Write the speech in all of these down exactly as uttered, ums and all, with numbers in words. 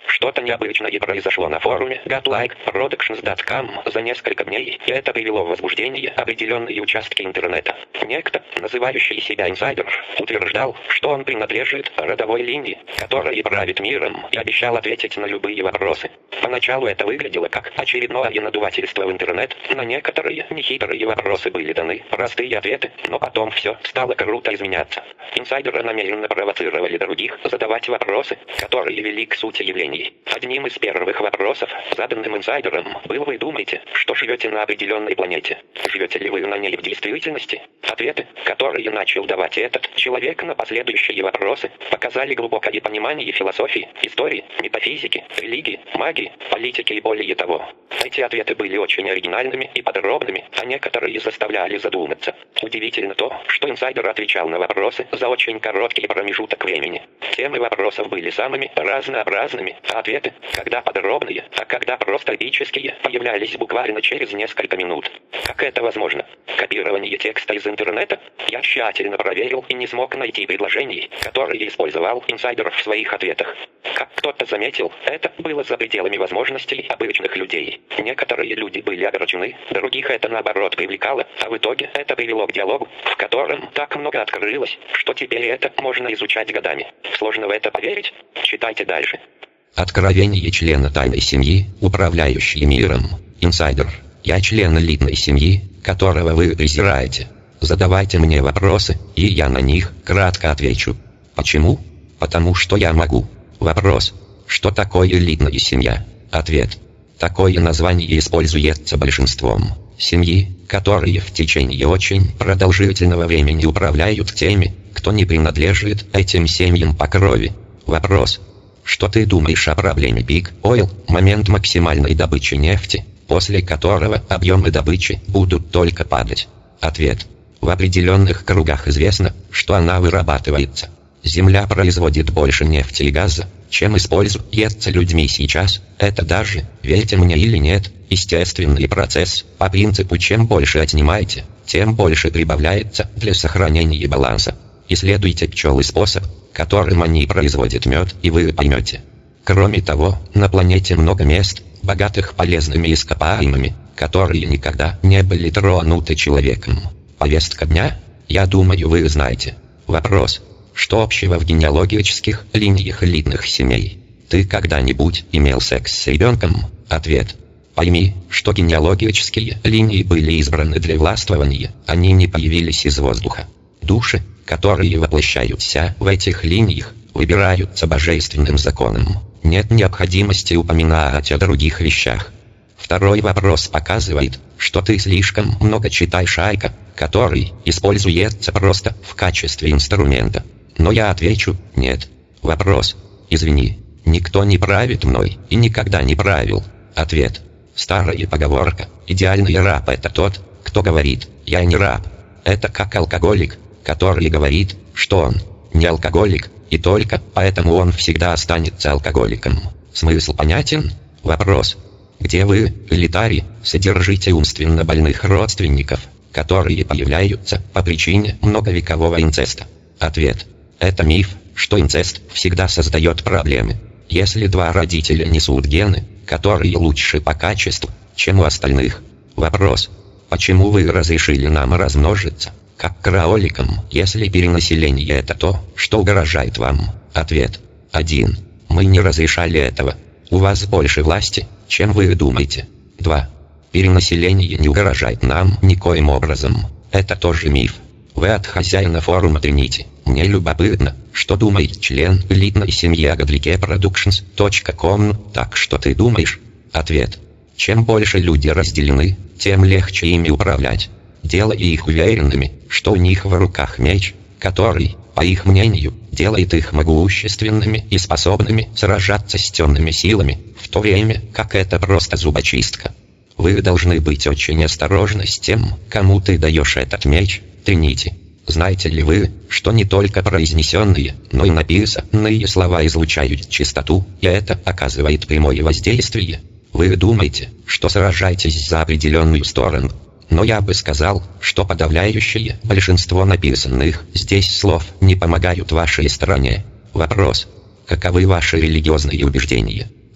Что-то необычное произошло на форуме Godlike Productions точка com за несколько дней, и это привело в возбуждение определенные участки интернета. Некто, называющий себя инсайдер, утверждал, что он принадлежит родовой линии, которая правит миром, и обещал ответить на любые вопросы. Поначалу это выглядело как очередное надувательство в интернет, на некоторые нехитрые вопросы были даны простые ответы, но потом все стало круто изменяться. Инсайдеры намеренно провоцировали других задавать вопросы, которые вели к сути явлений. Одним из первых вопросов, заданным инсайдером, был: вы думаете, что живете на определенной планете? Живете ли вы на ней в действительности? Ответы, которые начал давать этот человек на последующие вопросы, показали глубокое понимание философии, истории, метафизики, религии, магии, политики и более того. Эти ответы были очень оригинальными и подробными, а некоторые заставляли задуматься. Удивительно то, что инсайдер отвечал на вопросы за очень короткий промежуток времени. Темы вопросов были самыми разнообразными, а ответы, когда подробные, а когда просто эпические, появлялись буквально через несколько минут. Как это возможно? Копирование текста из интернета? Я тщательно проверил и не смог найти предложений, которые использовал инсайдер в своих ответах. Как кто-то заметил, это было за пределами возможностей обычных людей. Некоторые люди были огорчены, других это наоборот привлекало, а в итоге это привело к диалогу, в котором так много открылось, что теперь это можно изучать годами. Сложно в это поверить? Читайте дальше. Откровение члена тайной семьи, управляющей миром. Инсайдер. Я член элитной семьи, которого вы презираете. Задавайте мне вопросы, и я на них кратко отвечу. Почему? Потому что я могу. Вопрос. Что такое элитная семья? Ответ. Такое название используется большинством семьи, которые в течение очень продолжительного времени управляют теми, кто не принадлежит этим семьям по крови. Вопрос. Что ты думаешь о проблеме Big Oil, момент максимальной добычи нефти, после которого объемы добычи будут только падать? Ответ. В определенных кругах известно, что она вырабатывается. Земля производит больше нефти и газа, чем используется людьми сейчас. Это даже, верьте мне или нет, естественный процесс. По принципу, чем больше отнимаете, тем больше прибавляется для сохранения баланса. Исследуйте пчелы способ, которым они производят мед, и вы поймете. Кроме того, на планете много мест, богатых полезными ископаемыми, которые никогда не были тронуты человеком. Повестка дня? Я думаю, вы знаете. Вопрос. Что общего в генеалогических линиях элитных семей? Ты когда-нибудь имел секс с ребенком? Ответ. Пойми, что генеалогические линии были избраны для властвования, они не появились из воздуха. Души, которые воплощаются в этих линиях, выбираются божественным законом. Нет необходимости упоминать о других вещах. Второй вопрос показывает, что ты слишком много читаешь Айка, который используется просто в качестве инструмента. Но я отвечу, нет. Вопрос. Извини, никто не правит мной и никогда не правил. Ответ. Старая поговорка. Идеальный раб — это тот, кто говорит «я не раб». Это как алкоголик, который говорит, что он не алкоголик, и только поэтому он всегда останется алкоголиком. Смысл понятен? Вопрос. Где вы, элитари, содержите умственно больных родственников, которые появляются по причине многовекового инцеста? Ответ. Это миф, что инцест всегда создает проблемы. Если два родителя несут гены, которые лучше по качеству, чем у остальных. Вопрос. Почему вы разрешили нам размножиться, как кроликам, если перенаселение — это то, что угрожает вам? Ответ. один. Мы не разрешали этого. У вас больше власти, чем вы думаете. два. Перенаселение не угрожает нам никоим образом. Это тоже миф. Вы от хозяина форума Тринити. Мне любопытно, что думает член элитной семьи Godlike Productions точка com. Так что ты думаешь? Ответ. Чем больше люди разделены, тем легче ими управлять. Делая их уверенными, что у них в руках меч, который, по их мнению, делает их могущественными и способными сражаться с темными силами, в то время как это просто зубочистка. Вы должны быть очень осторожны с тем, кому ты даешь этот меч, Тринити. Знаете ли вы, что не только произнесенные, но и написанные слова излучают чистоту, и это оказывает прямое воздействие? Вы думаете, что сражаетесь за определенную сторону, но я бы сказал, что подавляющее большинство написанных здесь слов не помогают вашей стороне. Вопрос. Каковы ваши религиозные убеждения?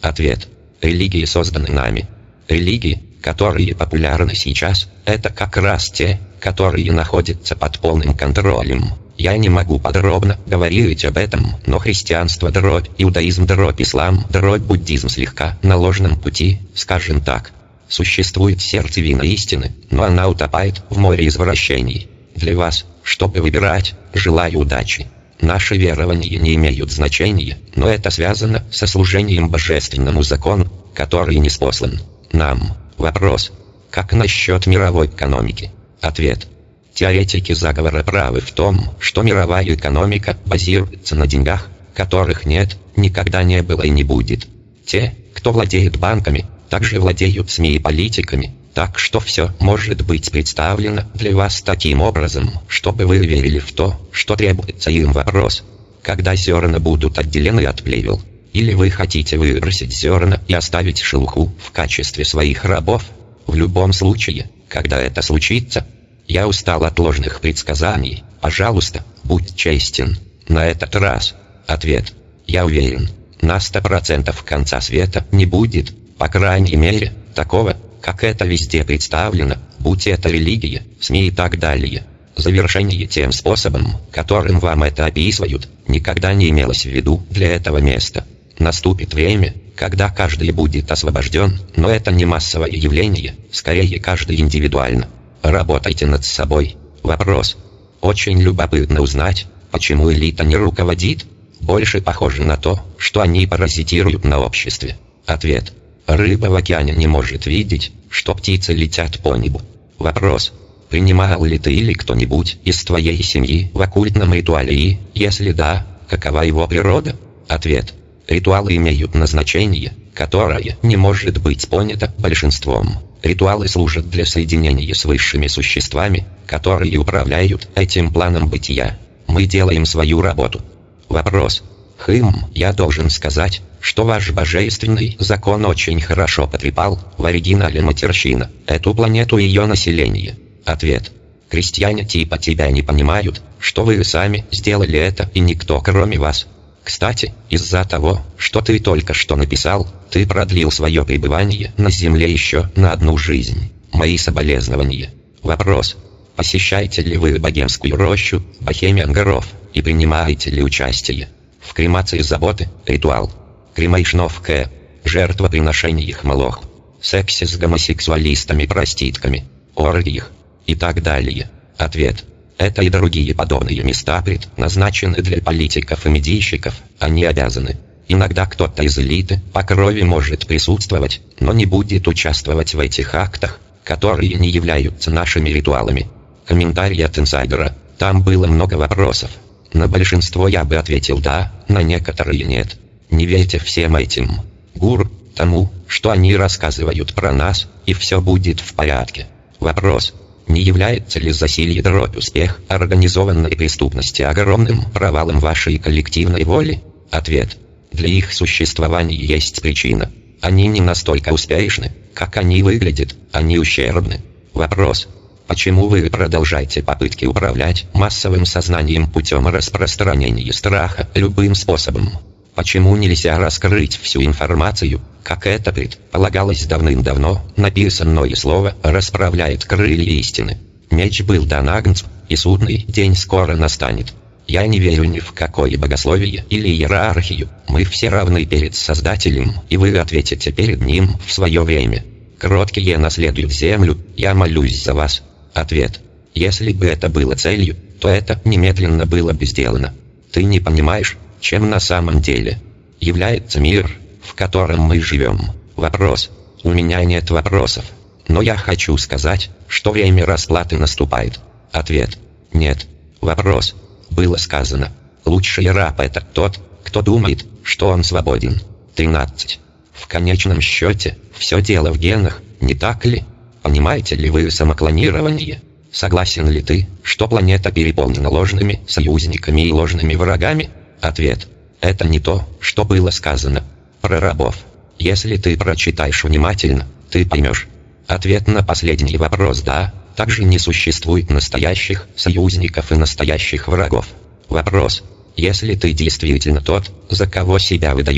Ответ. Религии созданы нами. Религии, которые популярны сейчас, это как раз те, которые находятся под полным контролем. Я не могу подробно говорить об этом, но христианство дробь, иудаизм дробь, ислам дробь, буддизм слегка на ложном пути, скажем так. Существует сердцевина истины, но она утопает в море извращений. Для вас, чтобы выбирать, желаю удачи. Наши верования не имеют значения, но это связано со служением божественному закону, который ниспослан нам. Вопрос. Как насчет мировой экономики? Ответ. Теоретики заговора правы в том, что мировая экономика базируется на деньгах, которых нет, никогда не было и не будет. Те, кто владеет банками, также владеют СМИ и политиками, так что все может быть представлено для вас таким образом, чтобы вы верили в то, что требуется им. Вопрос. Когда зерна будут отделены от плевел? Или вы хотите выбросить зерна и оставить шелуху в качестве своих рабов? В любом случае, когда это случится, я устал от ложных предсказаний. Пожалуйста, будь честен. На этот раз. Ответ. Я уверен, на сто процентов конца света не будет, по крайней мере, такого, как это везде представлено, будь это религия, СМИ и так далее. Завершение тем способом, которым вам это описывают, никогда не имелось в виду для этого места. Наступит время, когда каждый будет освобожден, но это не массовое явление, скорее каждый индивидуально. Работайте над собой. Вопрос. Очень любопытно узнать, почему элита не руководит. Больше похоже на то, что они паразитируют на обществе. Ответ. Рыба в океане не может видеть, что птицы летят по небу. Вопрос. Принимал ли ты или кто-нибудь из твоей семьи в оккультном ритуале и, если да, какова его природа? Ответ. Ритуалы имеют назначение, которое не может быть понято большинством. Ритуалы служат для соединения с высшими существами, которые управляют этим планом бытия. Мы делаем свою работу. Вопрос. Хм, я должен сказать, что ваш божественный закон очень хорошо потрепал, в оригинале матерщина, эту планету и ее население. Ответ. Крестьяне типа тебя не понимают, что вы сами сделали это и никто кроме вас. Кстати, из-за того, что ты только что написал, ты продлил свое пребывание на Земле еще на одну жизнь. Мои соболезнования. Вопрос. Посещаете ли вы богемскую рощу, Bohemian Grove, и принимаете ли участие в кремации заботы, ритуал, Cremation of Care, жертвоприношениях Молоху, сексе с гомосексуалистами-проститками, оргиях и так далее? Ответ. Это и другие подобные места предназначены для политиков и медийщиков, они обязаны. Иногда кто-то из элиты по крови может присутствовать, но не будет участвовать в этих актах, которые не являются нашими ритуалами. Комментарий от инсайдера. Там было много вопросов. На большинство я бы ответил да, на некоторые нет. Не верьте всем этим гуру, тому, что они рассказывают про нас, и все будет в порядке. Вопрос. Не является ли засилье дробь успех организованной преступности огромным провалом вашей коллективной воли? Ответ. Для их существования есть причина. Они не настолько успешны, как они выглядят, они ущербны. Вопрос. Почему вы продолжаете попытки управлять массовым сознанием путем распространения страха любым способом? Почему нельзя раскрыть всю информацию, как это предполагалось давным-давно? Написанное слово расправляет крылья истины. Меч был дан Агнцу, и судный день скоро настанет. Я не верю ни в какое богословие или иерархию, мы все равны перед Создателем, и вы ответите перед Ним в свое время. Кроткие наследуют землю, я молюсь за вас. Ответ. Если бы это было целью, то это немедленно было бы сделано. Ты не понимаешь, чем на самом деле является мир, в котором мы живем. Вопрос. У меня нет вопросов. Но я хочу сказать, что время расплаты наступает. Ответ. Нет. Вопрос. Было сказано. Лучший раб — это тот, кто думает, что он свободен. тринадцать. В конечном счете, все дело в генах, не так ли? Понимаете ли вы самоклонирование? Согласен ли ты, что планета переполнена ложными союзниками и ложными врагами? Ответ. Это не то, что было сказано про рабов. Если ты прочитаешь внимательно, ты поймешь. Ответ на последний вопрос да, также не существует настоящих союзников и настоящих врагов. Вопрос. Если ты действительно тот, за кого себя выдаешь,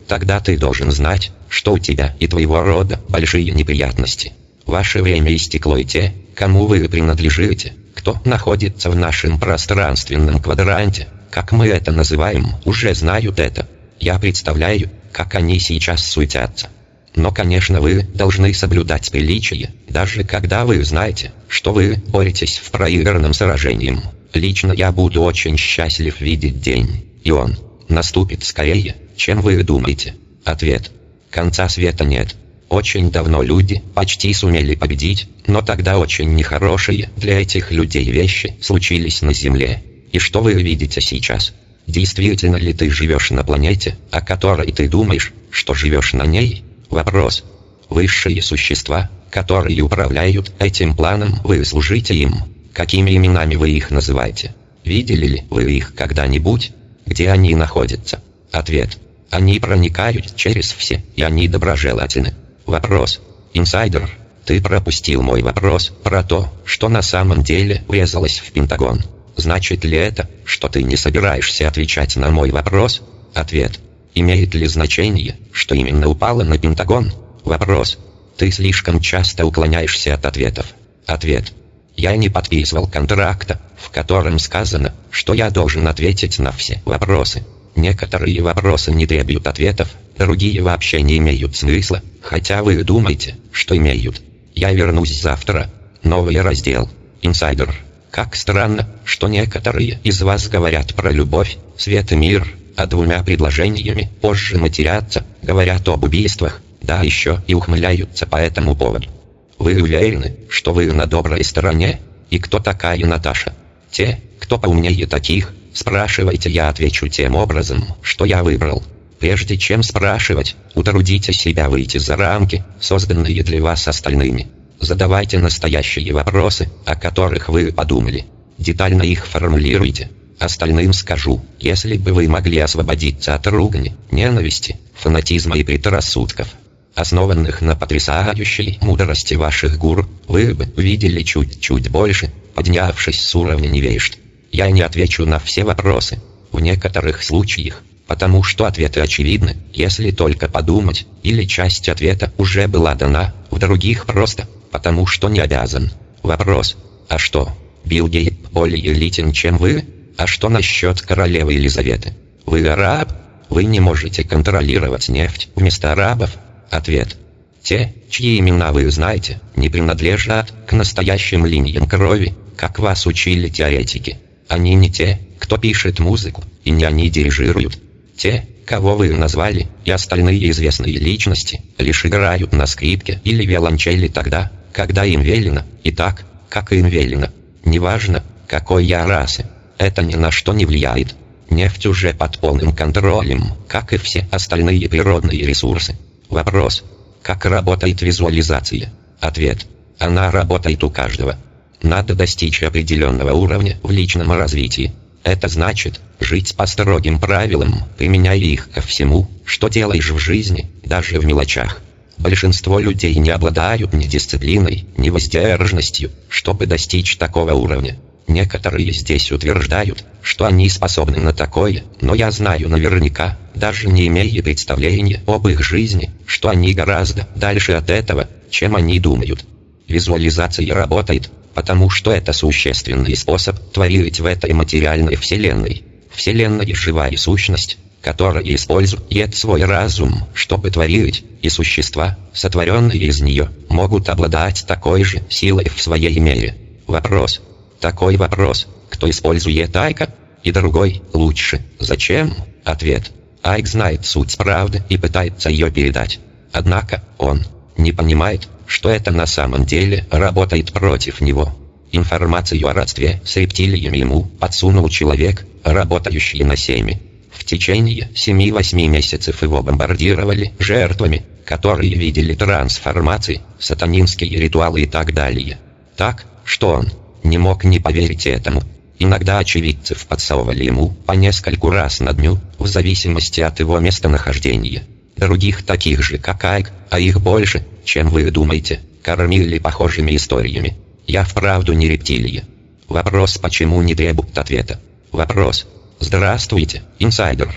тогда ты должен знать, что у тебя и твоего рода большие неприятности. Ваше время истекло, и те, кому вы принадлежите, кто находится в нашем пространственном квадранте, как мы это называем, уже знают это. Я представляю, как они сейчас суетятся. Но, конечно, вы должны соблюдать приличие, даже когда вы знаете, что вы боретесь в проигранном сражении. Лично я буду очень счастлив видеть день, и он наступит скорее, чем вы думаете. Ответ. Конца света нет. Очень давно люди почти сумели победить, но тогда очень нехорошие для этих людей вещи случились на Земле. И что вы видите сейчас? Действительно ли ты живешь на планете, о которой ты думаешь, что живешь на ней? Вопрос. Высшие существа, которые управляют этим планом, вы служите им. Какими именами вы их называете? Видели ли вы их когда-нибудь? Где они находятся? Ответ. Они проникают через все, и они доброжелательны. Вопрос. Инсайдер, ты пропустил мой вопрос про то, что на самом деле врезалось в Пентагон. Значит ли это, что ты не собираешься отвечать на мой вопрос? Ответ. Имеет ли значение, что именно упало на Пентагон? Вопрос. Ты слишком часто уклоняешься от ответов. Ответ. Я не подписывал контракта, в котором сказано, что я должен ответить на все вопросы. Некоторые вопросы не требуют ответов, другие вообще не имеют смысла, хотя вы думаете, что имеют. Я вернусь завтра. Новый раздел. Инсайдер. Как странно, что некоторые из вас говорят про любовь, свет и мир, а двумя предложениями позже матерятся, говорят об убийствах, да еще и ухмыляются по этому поводу. Вы уверены, что вы на доброй стороне? И кто такая Наташа? Те, кто поумнее таких, спрашивайте, я отвечу тем образом, что я выбрал. Прежде чем спрашивать, утрудите себя выйти за рамки, созданные для вас остальными. Задавайте настоящие вопросы, о которых вы подумали. Детально их формулируйте. Остальным скажу, если бы вы могли освободиться от ругани, ненависти, фанатизма и предрассудков, основанных на потрясающей мудрости ваших гуру, вы бы увидели чуть-чуть больше, поднявшись с уровня невежд. Я не отвечу на все вопросы. В некоторых случаях, потому что ответы очевидны, если только подумать, или часть ответа уже была дана, в других просто, потому что не обязан. Вопрос. А что, Билл Гейтс более элитен, чем вы? А что насчет королевы Елизаветы? Вы араб? Вы не можете контролировать нефть вместо арабов? Ответ. Те, чьи имена вы знаете, не принадлежат к настоящим линиям крови, как вас учили теоретики. Они не те, кто пишет музыку, и не они дирижируют. Те, кого вы назвали, и остальные известные личности, лишь играют на скрипке или виолончели тогда, когда им велено, и так, как им велено. Неважно, какой я расы. Это ни на что не влияет. Нефть уже под полным контролем, как и все остальные природные ресурсы. Вопрос. Как работает визуализация? Ответ. Она работает у каждого. Надо достичь определенного уровня в личном развитии. Это значит, жить по строгим правилам, применяя их ко всему, что делаешь в жизни, даже в мелочах. Большинство людей не обладают ни дисциплиной, ни воздержанностью, чтобы достичь такого уровня. Некоторые здесь утверждают, что они способны на такое, но я знаю наверняка, даже не имея представления об их жизни, что они гораздо дальше от этого, чем они думают. Визуализация работает, потому что это существенный способ творить в этой материальной вселенной. Вселенная — живая сущность, которая использует свой разум, чтобы творить, и существа, сотворенные из нее, могут обладать такой же силой в своей мере. Вопрос. Такой вопрос, кто использует Айка, и другой, лучше, зачем? Ответ. Айк знает суть правды и пытается ее передать. Однако, он не понимает, что это на самом деле работает против него. Информацию о родстве с рептилиями ему подсунул человек, работающий на Семе. В течение семи-восьми месяцев его бомбардировали жертвами, которые видели трансформации, сатанинские ритуалы и так далее. Так, что он не мог не поверить этому. Иногда очевидцев подсовывали ему по нескольку раз на дню, в зависимости от его местонахождения. Других таких же, как Айк, а их больше, чем вы думаете, кормили похожими историями. Я вправду не рептилия. Вопрос, почему не требует ответа. Вопрос. Здравствуйте, инсайдер.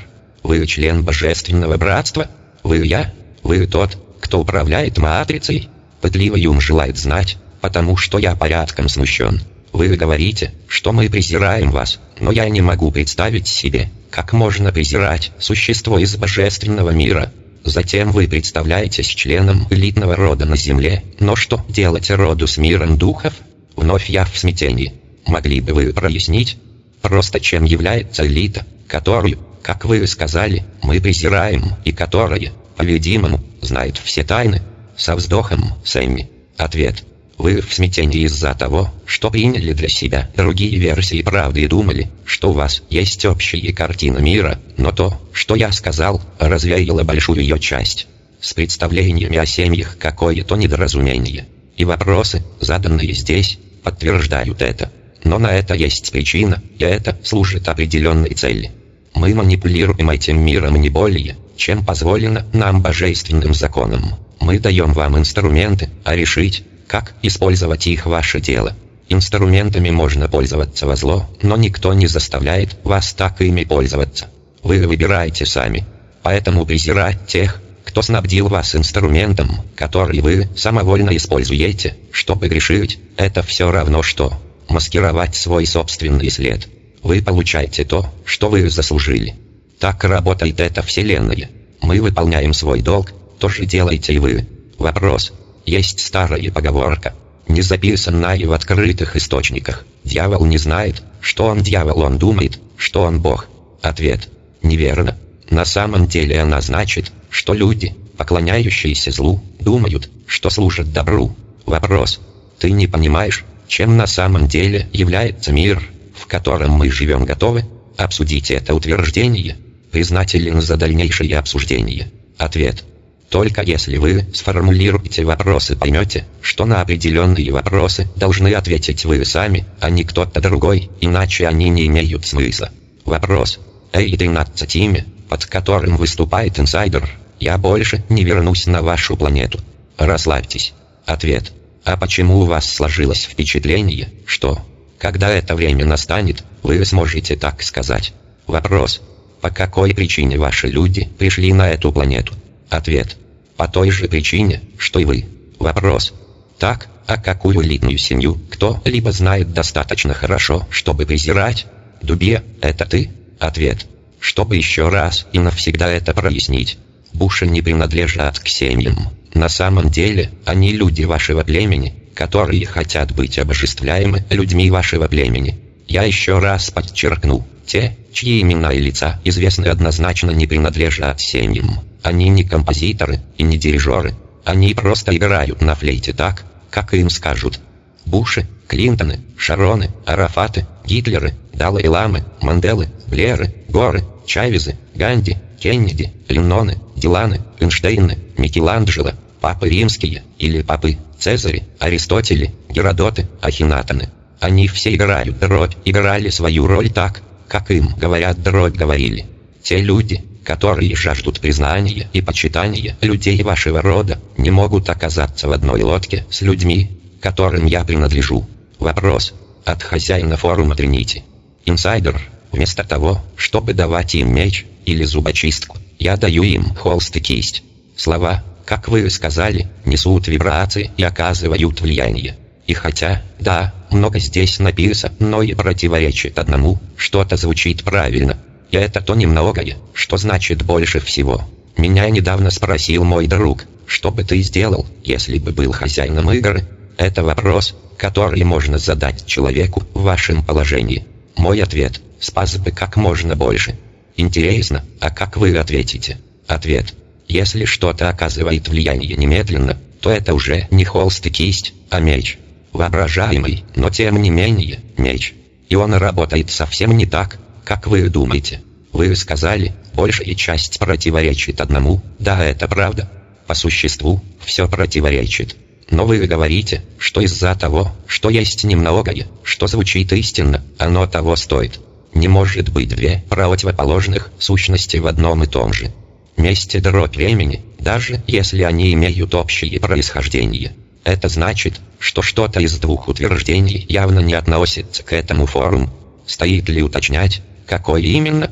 Вы член Божественного Братства? Вы я? Вы тот, кто управляет Матрицей? Пытливо Юм желает знать, потому что я порядком смущен. Вы говорите, что мы презираем вас, но я не могу представить себе, как можно презирать существо из божественного мира. Затем вы представляетесь членом элитного рода на Земле, но что делать роду с миром духов? Вновь я в смятении. Могли бы вы прояснить? Просто чем является элита, которую, как вы сказали, мы презираем, и которая, по-видимому, знает все тайны? Со вздохом, Сэмми. Ответ. Вы в смятении из-за того, что приняли для себя другие версии правды и думали, что у вас есть общая картина мира, но то, что я сказал, развеяло большую ее часть. С представлениями о семьях какое-то недоразумение. И вопросы, заданные здесь, подтверждают это. Но на это есть причина, и это служит определенной цели. Мы манипулируем этим миром не более, чем позволено нам божественным законом. Мы даем вам инструменты, а решить, как использовать их ваше дело. Инструментами можно пользоваться во зло, но никто не заставляет вас так ими пользоваться. Вы выбираете сами. Поэтому презирать тех, кто снабдил вас инструментом, который вы самовольно используете, чтобы грешить, это все равно что маскировать свой собственный след. Вы получаете то, что вы заслужили. Так работает эта вселенная. Мы выполняем свой долг, то же делаете и вы. Вопрос. Есть старая поговорка, не записанная в открытых источниках. Дьявол не знает, что он дьявол, он думает, что он Бог. Ответ. Неверно. На самом деле она значит, что люди, поклоняющиеся злу, думают, что служат добру. Вопрос. Ты не понимаешь, чем на самом деле является мир, в котором мы живем? Готовы обсудить это утверждение? Признателен за дальнейшее обсуждение. Ответ. Только если вы сформулируете вопросы, поймете, что на определенные вопросы должны ответить вы сами, а не кто-то другой, иначе они не имеют смысла. Вопрос. Эй, тринадцать имя, под которым выступает инсайдер, я больше не вернусь на вашу планету. Расслабьтесь. Ответ. А почему у вас сложилось впечатление, что, когда это время настанет, вы сможете так сказать? Вопрос. По какой причине ваши люди пришли на эту планету? Ответ. По той же причине, что и вы. Вопрос. Так, а какую элитную семью кто-либо знает достаточно хорошо, чтобы презирать? Дубе, это ты? Ответ. Чтобы еще раз и навсегда это прояснить. Буши не принадлежат к семьям. На самом деле, они люди вашего племени, которые хотят быть обожествляемы людьми вашего племени. Я еще раз подчеркну, те, чьи имена и лица известны, однозначно не принадлежат семьям. Они не композиторы и не дирижеры. Они просто играют на флейте так, как им скажут. Буши, Клинтоны, Шароны, Арафаты, Гитлеры, Далай-ламы, Манделы, Блеры, Горы, Чавезы, Ганди, Кеннеди, Ленноны, Диланы, Эйнштейны, Микеланджело, Папы Римские или Папы, Цезари, Аристотели, Геродоты, Ахинатоны. Они все играют дробь, играли свою роль так, как им говорят дробь говорили. Те люди, которые жаждут признания и почитания людей вашего рода, не могут оказаться в одной лодке с людьми, которым я принадлежу. Вопрос. От хозяина форума Тринити. Инсайдер. Вместо того, чтобы давать им меч или зубочистку, я даю им холст и кисть. Слова, как вы сказали, несут вибрации и оказывают влияние. И хотя, да, много здесь написано, но и противоречит одному, что-то звучит правильно. И это то немногое, что значит больше всего. Меня недавно спросил мой друг, что бы ты сделал, если бы был хозяином игры? Это вопрос, который можно задать человеку в вашем положении. Мой ответ – спас бы как можно больше. Интересно, а как вы ответите? Ответ. Если что-то оказывает влияние немедленно, то это уже не холст и кисть, а меч. Воображаемый, но тем не менее, меч. И он работает совсем не так, как вы думаете. Вы сказали, большая часть противоречит одному, да, это правда. По существу, все противоречит. Но вы говорите, что из-за того, что есть немногое, что звучит истинно, оно того стоит. Не может быть две противоположных сущности в одном и том же месте дробь времени, даже если они имеют общее происхождение. Это значит, что что-то из двух утверждений явно не относится к этому форуму. Стоит ли уточнять, какое именно?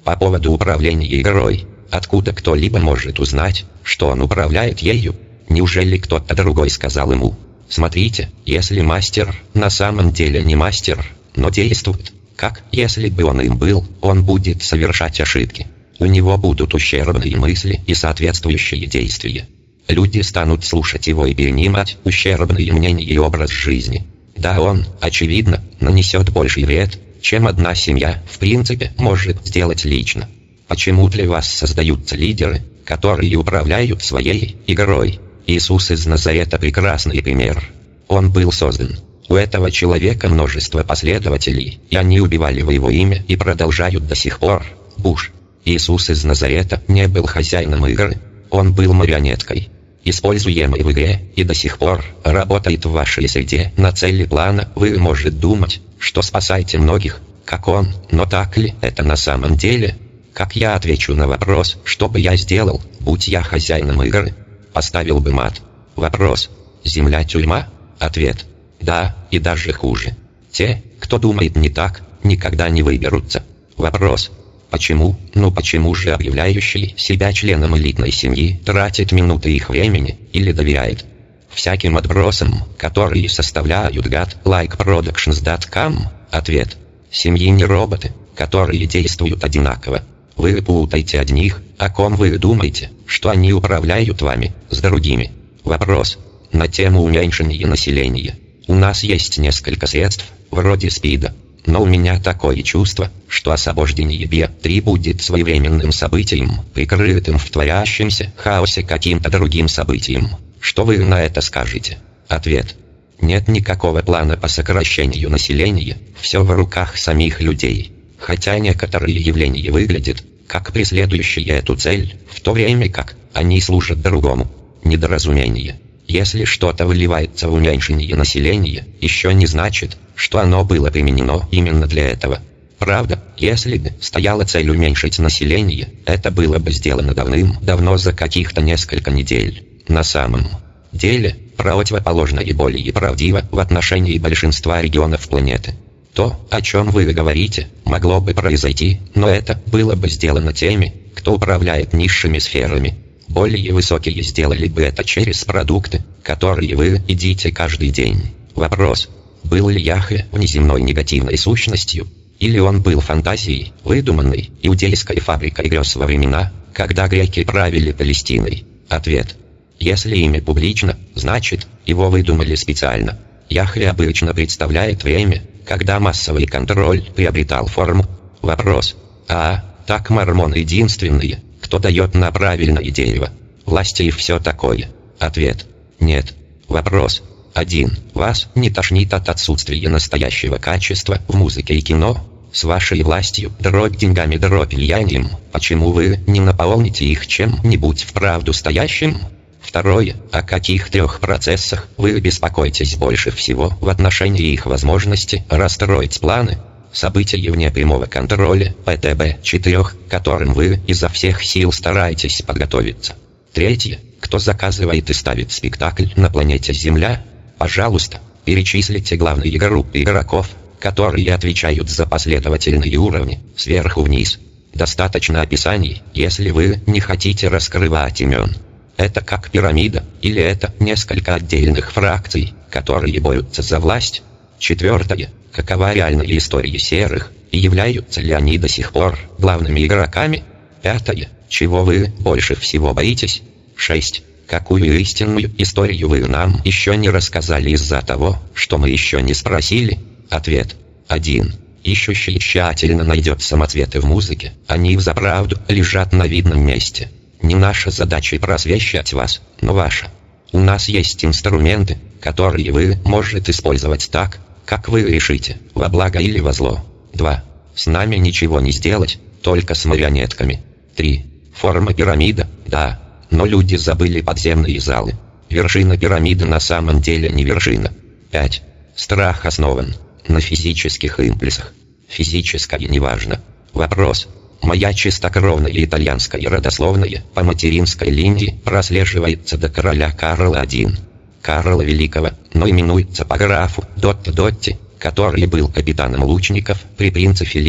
По поводу управления игрой. Откуда кто-либо может узнать, что он управляет ею? Неужели кто-то другой сказал ему: смотрите, если мастер на самом деле не мастер, но действует, как если бы он им был, он будет совершать ошибки. У него будут ущербные мысли и соответствующие действия. Люди станут слушать его и перенимать ущербные мнения и образ жизни. Да, он, очевидно, нанесет больший вред, чем одна семья, в принципе, может сделать лично. Почему для вас создаются лидеры, которые управляют своей игрой? Иисус из Назарета прекрасный пример. Он был создан. У этого человека множество последователей, и они убивали в его имя и продолжают до сих пор. Буш. Иисус из Назарета не был хозяином игры. Он был марионеткой, используемой в игре, и до сих пор работает в вашей среде на цели плана. Вы можете думать, что спасаете многих, как он, но так ли это на самом деле? Как я отвечу на вопрос, что бы я сделал, будь я хозяином игры? Поставил бы мат. Вопрос. Земля-тюрьма? Ответ. Да, и даже хуже. Те, кто думает не так, никогда не выберутся. Вопрос. Почему? Ну почему же объявляющий себя членом элитной семьи тратит минуты их времени, или доверяет всяким отбросам, которые составляют гад лайк продакшнс точка ком? Ответ. Семьи не роботы, которые действуют одинаково. Вы путаете одних, о ком вы думаете, что они управляют вами, с другими. Вопрос. На тему уменьшения населения. У нас есть несколько средств, вроде СПИДа. Но у меня такое чувство, что освобождение би три будет своевременным событием, прикрытым в творящемся хаосе каким-то другим событием. Что вы на это скажете? Ответ. Нет никакого плана по сокращению населения, все в руках самих людей. Хотя некоторые явления выглядят как преследующие эту цель, в то время как они служат другому. Недоразумение. Если что-то выливается в уменьшение населения, еще не значит, что оно было применено именно для этого. Правда, если бы стояла цель уменьшить население, это было бы сделано давным-давно за каких-то несколько недель. На самом деле, противоположно и более правдиво в отношении большинства регионов планеты. То, о чем вы говорите, могло бы произойти, но это было бы сделано теми, кто управляет низшими сферами. Более высокие сделали бы это через продукты, которые вы едите каждый день. Вопрос. Был ли Яхве внеземной негативной сущностью? Или он был фантазией, выдуманной иудейской фабрикой грез во времена, когда греки правили Палестиной? Ответ. Если имя публично, значит, его выдумали специально. Яхве обычно представляет время, когда массовый контроль приобретал форму. Вопрос. А, так мормоны единственные, кто дает на правильное дерево, власти и все такое? Ответ. Нет. Вопрос. один. Вас не тошнит от отсутствия настоящего качества в музыке и кино? С вашей властью, дробь деньгами, дробь влиянием, почему вы не наполните их чем-нибудь вправду стоящим? Второе. О каких трех процессах вы беспокоитесь больше всего в отношении их возможности расстроить планы? События вне прямого контроля, пэ тэ бэ четыре, к которым вы изо всех сил стараетесь подготовиться. Третье. Кто заказывает и ставит спектакль на планете Земля? Пожалуйста, перечислите главные группы игроков, которые отвечают за последовательные уровни, сверху вниз. Достаточно описаний, если вы не хотите раскрывать имен. Это как пирамида, или это несколько отдельных фракций, которые борются за власть? Четвертое. Какова реальная история серых, и являются ли они до сих пор главными игроками? Пятое. Чего вы больше всего боитесь? Шесть. Какую истинную историю вы нам еще не рассказали из-за того, что мы еще не спросили? Ответ. Один. Ищущий тщательно найдет самоцветы в музыке, они взаправду лежат на видном месте. Не наша задача просвещать вас, но ваша. У нас есть инструменты, которые вы можете использовать так, как вы решите, во благо или во зло. Два. С нами ничего не сделать, только с марионетками. Три. Форма пирамида, да, но люди забыли подземные залы. Вершина пирамиды на самом деле не вершина. Пять. Страх основан на физических импульсах. Физическое неважно. Вопрос. Моя чистокровная итальянская родословная по материнской линии прослеживается до короля Карла первого. Карла Великого, но именуется по графу Дотто Дотти, который был капитаном лучников при принце Филиппе,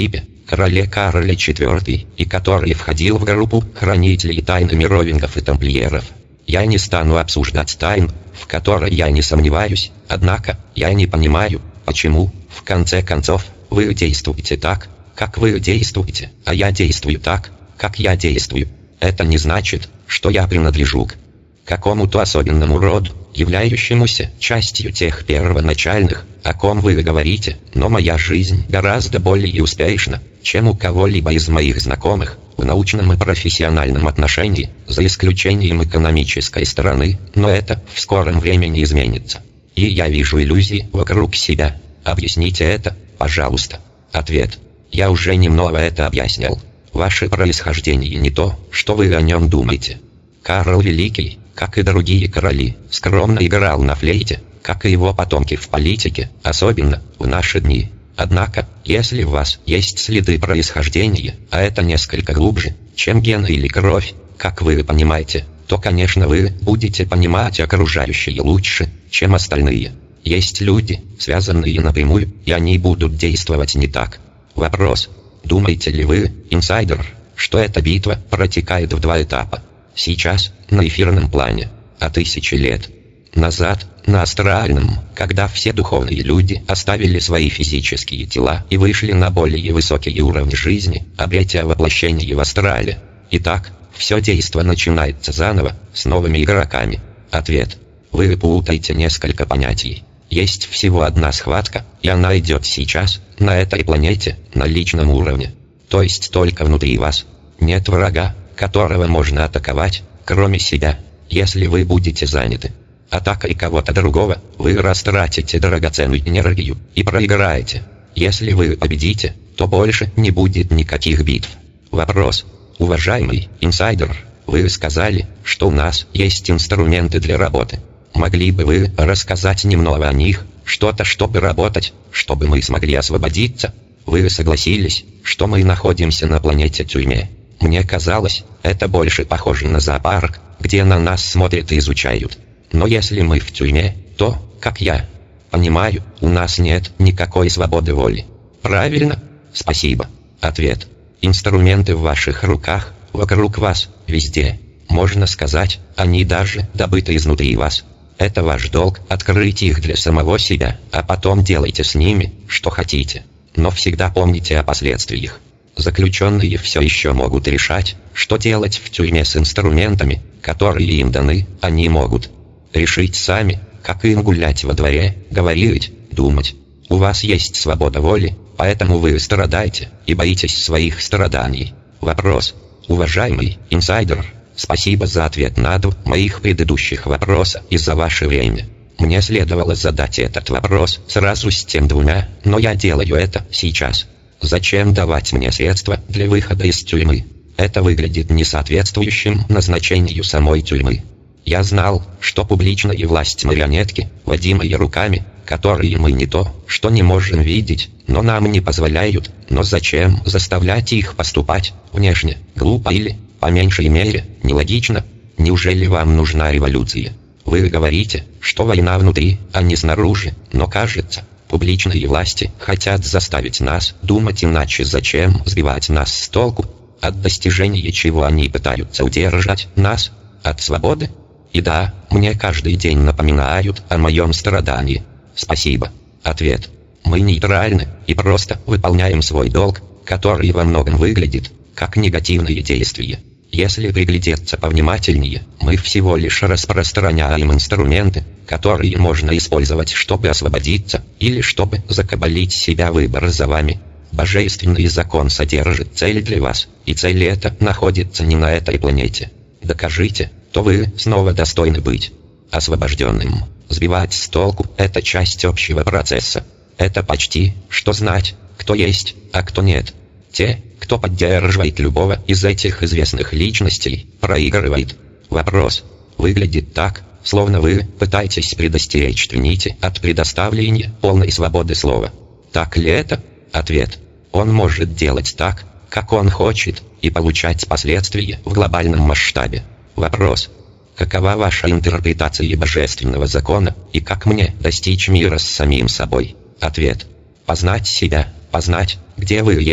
короле Карле четвёртом, и который входил в группу хранителей тайны мировингов и тамплиеров. Я не стану обсуждать тайн, в которой я не сомневаюсь, однако я не понимаю, почему, в конце концов, вы действуете так, как вы действуете, а я действую так, как я действую. Это не значит, что я принадлежу к какому-то особенному роду, являющемуся частью тех первоначальных, о ком вы говорите, но моя жизнь гораздо более успешна, чем у кого-либо из моих знакомых, в научном и профессиональном отношении, за исключением экономической стороны, но это в скором времени изменится. И я вижу иллюзии вокруг себя. Объясните это, пожалуйста. Ответ. Я уже немного это объяснял. Ваше происхождение не то, что вы о нем думаете. Карл Великий, как и другие короли, скромно играл на флейте, как и его потомки в политике, особенно в наши дни. Однако, если у вас есть следы происхождения, а это несколько глубже, чем гены или кровь, как вы понимаете, то, конечно, вы будете понимать окружающие лучше, чем остальные. Есть люди, связанные напрямую, и они будут действовать не так. Вопрос. Думаете ли вы, инсайдер, что эта битва протекает в два этапа? Сейчас, на эфирном плане, а тысячи лет назад, на астральном, когда все духовные люди оставили свои физические тела и вышли на более высокие уровни жизни, обретя воплощение в астрале. Итак, все действо начинается заново, с новыми игроками. Ответ. Вы путаете несколько понятий. Есть всего одна схватка, и она идет сейчас, на этой планете, на личном уровне. То есть только внутри вас. Нет врага, которого можно атаковать, кроме себя, если вы будете заняты атакой кого-то другого, вы растратите драгоценную энергию и проиграете. Если вы победите, то больше не будет никаких битв. Вопрос. Уважаемый инсайдер, вы сказали, что у нас есть инструменты для работы. Могли бы вы рассказать немного о них, что-то, чтобы работать, чтобы мы смогли освободиться? Вы согласились, что мы находимся на планете-тюрьме. Мне казалось, это больше похоже на зоопарк, где на нас смотрят и изучают. Но если мы в тюрьме, то, как я понимаю, у нас нет никакой свободы воли. Правильно? Спасибо. Ответ. Инструменты в ваших руках, вокруг вас, везде. Можно сказать, они даже добыты изнутри вас. Это ваш долг открыть их для самого себя, а потом делайте с ними, что хотите. Но всегда помните о последствиях. Заключенные все еще могут решать, что делать в тюрьме с инструментами, которые им даны, они могут решить сами, как им гулять во дворе, говорить, думать. У вас есть свобода воли, поэтому вы страдаете и боитесь своих страданий. Вопрос. Уважаемый инсайдер, спасибо за ответ на два моих предыдущих вопроса и за ваше время. Мне следовало задать этот вопрос сразу с тем двумя, но я делаю это сейчас. Зачем давать мне средства для выхода из тюрьмы? Это выглядит несоответствующим назначению самой тюрьмы. Я знал, что публичная власть марионетки, водимые руками, которые мы не то, что не можем видеть, но нам не позволяют, но зачем заставлять их поступать внешне, глупо или, по меньшей мере, нелогично? Неужели вам нужна революция? Вы говорите, что война внутри, а не снаружи, но кажется, публичные власти хотят заставить нас думать иначе. Зачем сбивать нас с толку? От достижения чего они пытаются удержать нас? От свободы? И да, мне каждый день напоминают о моем страдании. Спасибо. Ответ. Мы нейтральны и просто выполняем свой долг, который во многом выглядит как негативные действия. Если приглядеться повнимательнее, мы всего лишь распространяем инструменты, которые можно использовать, чтобы освободиться, или чтобы закабалить себя. Выбор за вами. Божественный закон содержит цель для вас, и цель эта находится не на этой планете. Докажите, то вы снова достойны быть освобожденным. Сбивать с толку – это часть общего процесса. Это почти, что знать, кто есть, а кто нет. Те, кто поддерживает любого из этих известных личностей, проигрывает. Вопрос. Выглядит так, словно вы пытаетесь предостеречь Тринити от предоставления полной свободы слова. Так ли это? Ответ. Он может делать так, как он хочет, и получать последствия в глобальном масштабе. Вопрос. Какова ваша интерпретация божественного закона, и как мне достичь мира с самим собой? Ответ. Познать себя, познать, где вы есть,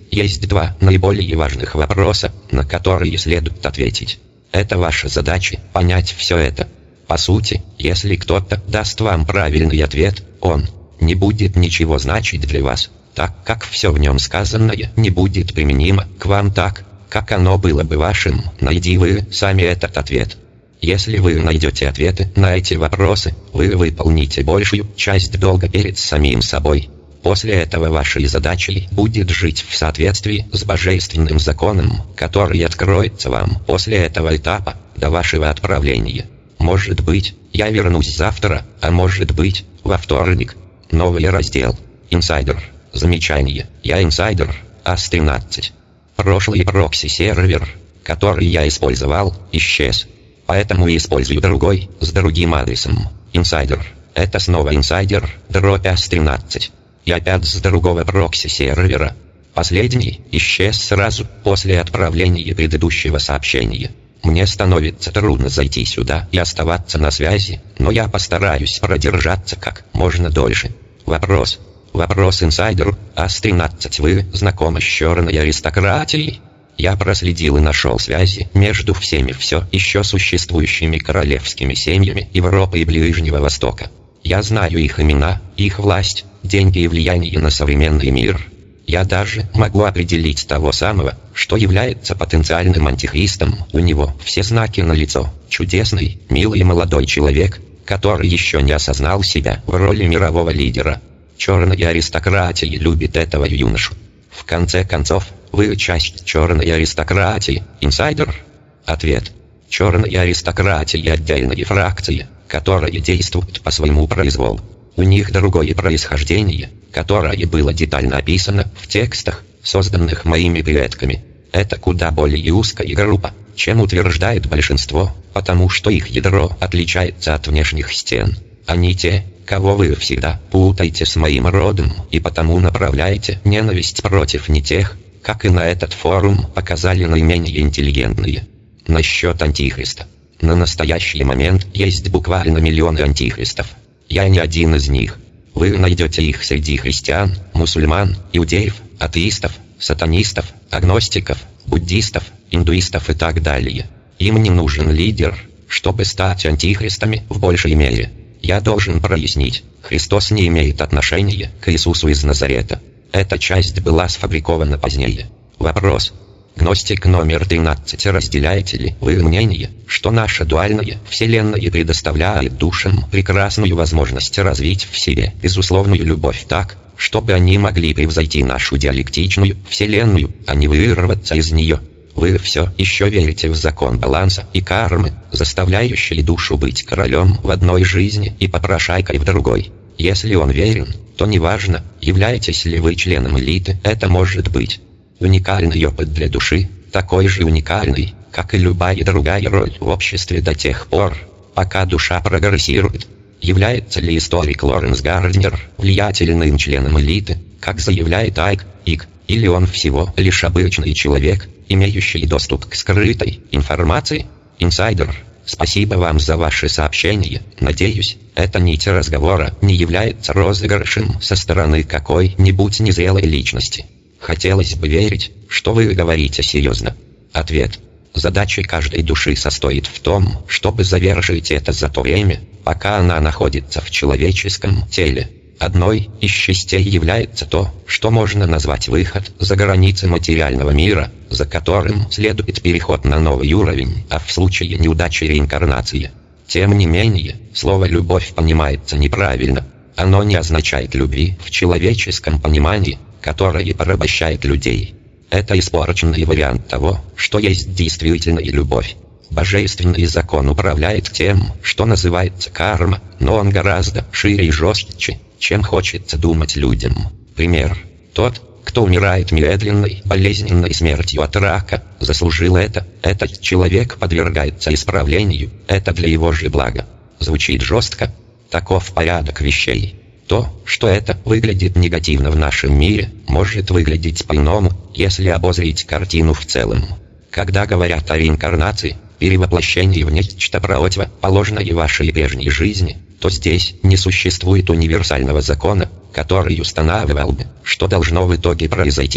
Есть два наиболее важных вопроса, на которые следует ответить. Это ваша задача – понять все это. По сути, если кто-то даст вам правильный ответ, он не будет ничего значить для вас, так как все в нем сказанное не будет применимо к вам так, как оно было бы вашим. Найди вы сами этот ответ. Если вы найдете ответы на эти вопросы, вы выполните большую часть долга перед самим собой. После этого вашей задачей будет жить в соответствии с божественным законом, который откроется вам после этого этапа, до вашего отправления. Может быть, я вернусь завтра, а может быть, во вторник. Новый раздел. Инсайдер. Замечание. Я инсайдер. ас тринадцать. Прошлый прокси-сервер, который я использовал, исчез. Поэтому использую другой, с другим адресом. Инсайдер. Это снова инсайдер, дробь ас тринадцать. И опять с другого прокси-сервера. Последний исчез сразу после отправления предыдущего сообщения. Мне становится трудно зайти сюда и оставаться на связи, но я постараюсь продержаться как можно дольше. Вопрос. Вопрос инсайдеру. ас тринадцать. Вы знакомы с черной аристократией? Я проследил и нашел связи между всеми все еще существующими королевскими семьями Европы и Ближнего Востока. Я знаю их имена, их власть, деньги и влияние на современный мир. Я даже могу определить того самого, что является потенциальным антихристом. У него все знаки налицо. Чудесный, милый молодой человек, который еще не осознал себя в роли мирового лидера. Черная аристократия любит этого юношу. В конце концов, вы часть черной аристократии, инсайдер? Ответ. Черная аристократия – отдельная фракция, которая действует по своему произволу. У них другое происхождение, которое было детально описано в текстах, созданных моими предками. Это куда более узкая группа, чем утверждает большинство, потому что их ядро отличается от внешних стен. Они те, кого вы всегда путаете с моим родом, и потому направляете ненависть против не тех, как и на этот форум показали наименее интеллигентные. Насчет антихриста. На настоящий момент есть буквально миллионы антихристов. Я не один из них. Вы найдете их среди христиан, мусульман, иудеев, атеистов, сатанистов, агностиков, буддистов, индуистов и так далее. Им не нужен лидер, чтобы стать антихристами в большей мере. Я должен прояснить, Христос не имеет отношения к Иисусу из Назарета. Эта часть была сфабрикована позднее. Вопрос. Гностик номер тринадцать. Разделяете ли вы мнение, что наша дуальная вселенная предоставляет душам прекрасную возможность развить в себе безусловную любовь так, чтобы они могли превзойти нашу диалектичную вселенную, а не вырваться из нее? Вы все еще верите в закон баланса и кармы, заставляющий душу быть королем в одной жизни и попрошайкой в другой? Если он верен, то неважно, являетесь ли вы членом элиты, это может быть уникальный опыт для души, такой же уникальный, как и любая другая роль в обществе до тех пор, пока душа прогрессирует. Является ли историк Лоренс Гарднер влиятельным членом элиты, как заявляет Айк Ик, или он всего лишь обычный человек, имеющий доступ к скрытой информации? Инсайдер, спасибо вам за ваши сообщения. Надеюсь, эта нить разговора не является розыгрышем со стороны какой-нибудь незрелой личности. Хотелось бы верить, что вы говорите серьезно. Ответ. Задача каждой души состоит в том, чтобы завершить это за то время, пока она находится в человеческом теле. Одной из частей является то, что можно назвать выход за границы материального мира, за которым следует переход на новый уровень, а в случае неудачи реинкарнация. Тем не менее, слово «любовь» понимается неправильно. Оно не означает любви в человеческом понимании, которое порабощает людей. Это испорченный вариант того, что есть действительная любовь. Божественный закон управляет тем, что называется карма, но он гораздо шире и жестче, чем хочется думать людям. Пример. Тот, кто умирает медленной, болезненной смертью от рака, заслужил это. Этот человек подвергается исправлению, это для его же блага. Звучит жестко. Таков порядок вещей. То, что это выглядит негативно в нашем мире, может выглядеть по-иному, если обозрить картину в целом. Когда говорят о реинкарнации, перевоплощении в нечто противоположное вашей прежней жизни, то здесь не существует универсального закона, который устанавливал бы, что должно в итоге произойти.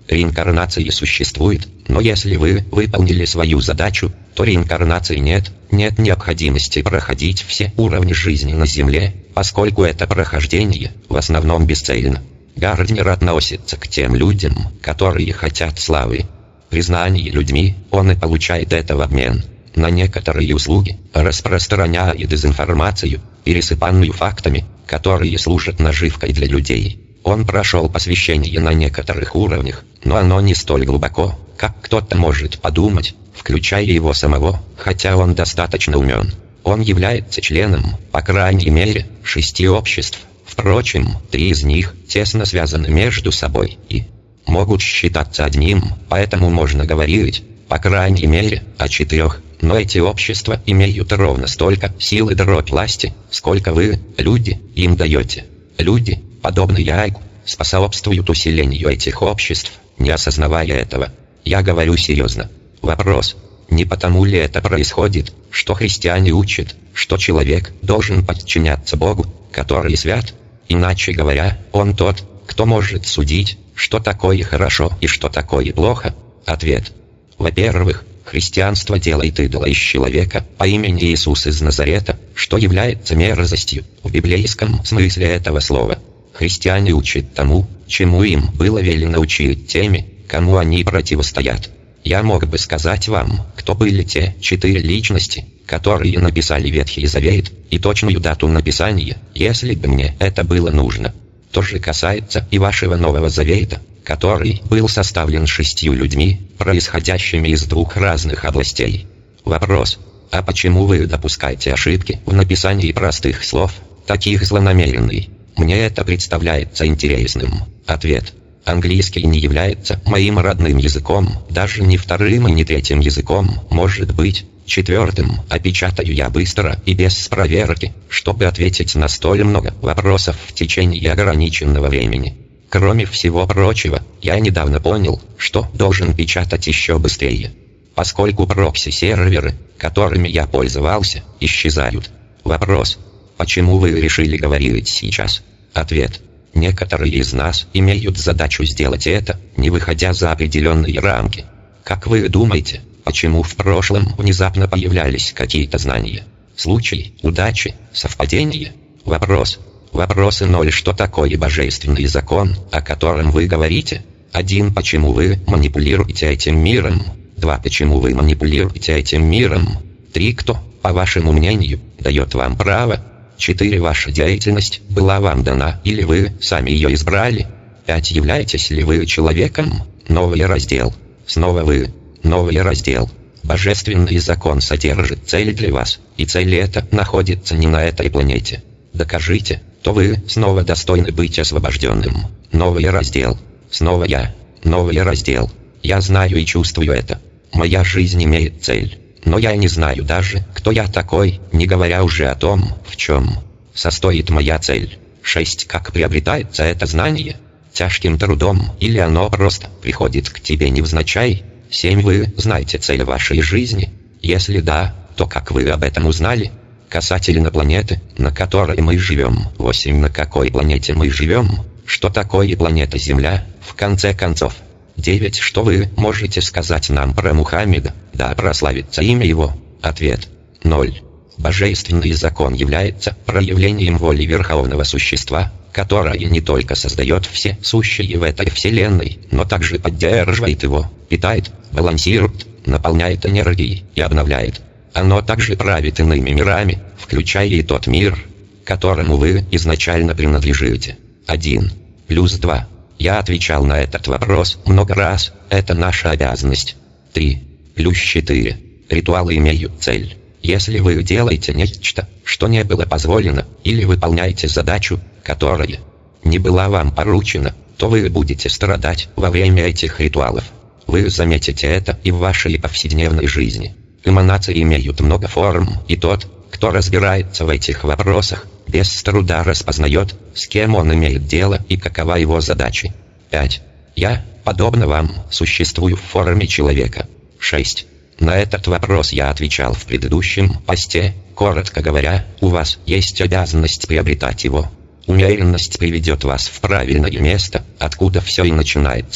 Реинкарнации существует, но если вы выполнили свою задачу, то реинкарнации нет, нет необходимости проходить все уровни жизни на Земле, поскольку это прохождение в основном бесцельно. Гарднер относится к тем людям, которые хотят славы. Признание людьми, он и получает это в обмен на некоторые услуги, распространяя дезинформацию, пересыпанную фактами, которые служат наживкой для людей. Он прошел посвящение на некоторых уровнях, но оно не столь глубоко, как кто-то может подумать, включая его самого, хотя он достаточно умен. Он является членом, по крайней мере, шести обществ. Впрочем, три из них тесно связаны между собой и могут считаться одним, поэтому можно говорить, по крайней мере, о четырех, но эти общества имеют ровно столько силы дробь власти, сколько вы, люди, им даете. Люди, подобно Яйку, способствуют усилению этих обществ, не осознавая этого. Я говорю серьезно. Вопрос: не потому ли это происходит, что христиане учат, что человек должен подчиняться Богу, который свят? Иначе говоря, он тот, кто может судить, что такое хорошо и что такое плохо? Ответ: во-первых, христианство делает идола из человека по имени Иисус из Назарета, что является мерзостью в библейском смысле этого слова. Христиане учат тому, чему им было велено учить теми, кому они противостоят. Я мог бы сказать вам, кто были те четыре личности, которые написали Ветхий Завет, и точную дату написания, если бы мне это было нужно. То же касается и вашего Нового Завета, который был составлен шестью людьми, происходящими из двух разных областей. Вопрос: а почему вы допускаете ошибки в написании простых слов, таких злонамеренных? Мне это представляется интересным. Ответ: английский не является моим родным языком, даже не вторым и не третьим языком, может быть, четвертым. Опечатаю я быстро и без проверки, чтобы ответить на столь много вопросов в течение ограниченного времени. Кроме всего прочего, я недавно понял, что должен печатать еще быстрее, поскольку прокси-серверы, которыми я пользовался, исчезают. Вопрос: почему вы решили говорить сейчас? Ответ: некоторые из нас имеют задачу сделать это, не выходя за определенные рамки. Как вы думаете, почему в прошлом внезапно появлялись какие-то знания? Случай, удачи, совпадение? Вопрос. Вопросы ноль. Что такое божественный закон, о котором вы говорите? один. Почему вы манипулируете этим миром? два. Почему вы манипулируете этим миром? три. Кто, по вашему мнению, дает вам право? четыре. Ваша деятельность была вам дана или вы сами ее избрали? пять. Являетесь ли вы человеком? Новый раздел. Снова вы. Новый раздел. Божественный закон содержит цель для вас, и цель эта находится не на этой планете. Докажите, то вы снова достойны быть освобожденным. Новый раздел. Снова я. Новый раздел. Я знаю и чувствую это. Моя жизнь имеет цель. Но я не знаю даже, кто я такой, не говоря уже о том, в чем состоит моя цель. шесть. Как приобретается это знание? Тяжким трудом, или оно просто приходит к тебе невзначай? семь. Вы знаете цель вашей жизни? Если да, то как вы об этом узнали? Касательно планеты, на которой мы живем. восемь. На какой планете мы живем? Что такое планета Земля, в конце концов? девять. Что вы можете сказать нам про Мухаммеда, да прославится имя его? Ответ. ноль. Божественный закон является проявлением воли Верховного Существа, которое не только создает все сущие в этой вселенной, но также поддерживает его, питает, балансирует, наполняет энергией и обновляет. Оно также правит иными мирами, включая и тот мир, которому вы изначально принадлежите. один. Плюс два. Я отвечал на этот вопрос много раз, это наша обязанность. три. Плюс четыре. Ритуалы имеют цель. Если вы делаете нечто, что не было позволено, или выполняете задачу, которая не была вам поручена, то вы будете страдать во время этих ритуалов. Вы заметите это и в вашей повседневной жизни. Эманации имеют много форм, и тот, кто разбирается в этих вопросах, без труда распознает, с кем он имеет дело и какова его задача. пять. Я, подобно вам, существую в форме человека. шесть. На этот вопрос я отвечал в предыдущем посте. Коротко говоря, у вас есть обязанность приобретать его. Умеренность приведет вас в правильное место, откуда все и начинается.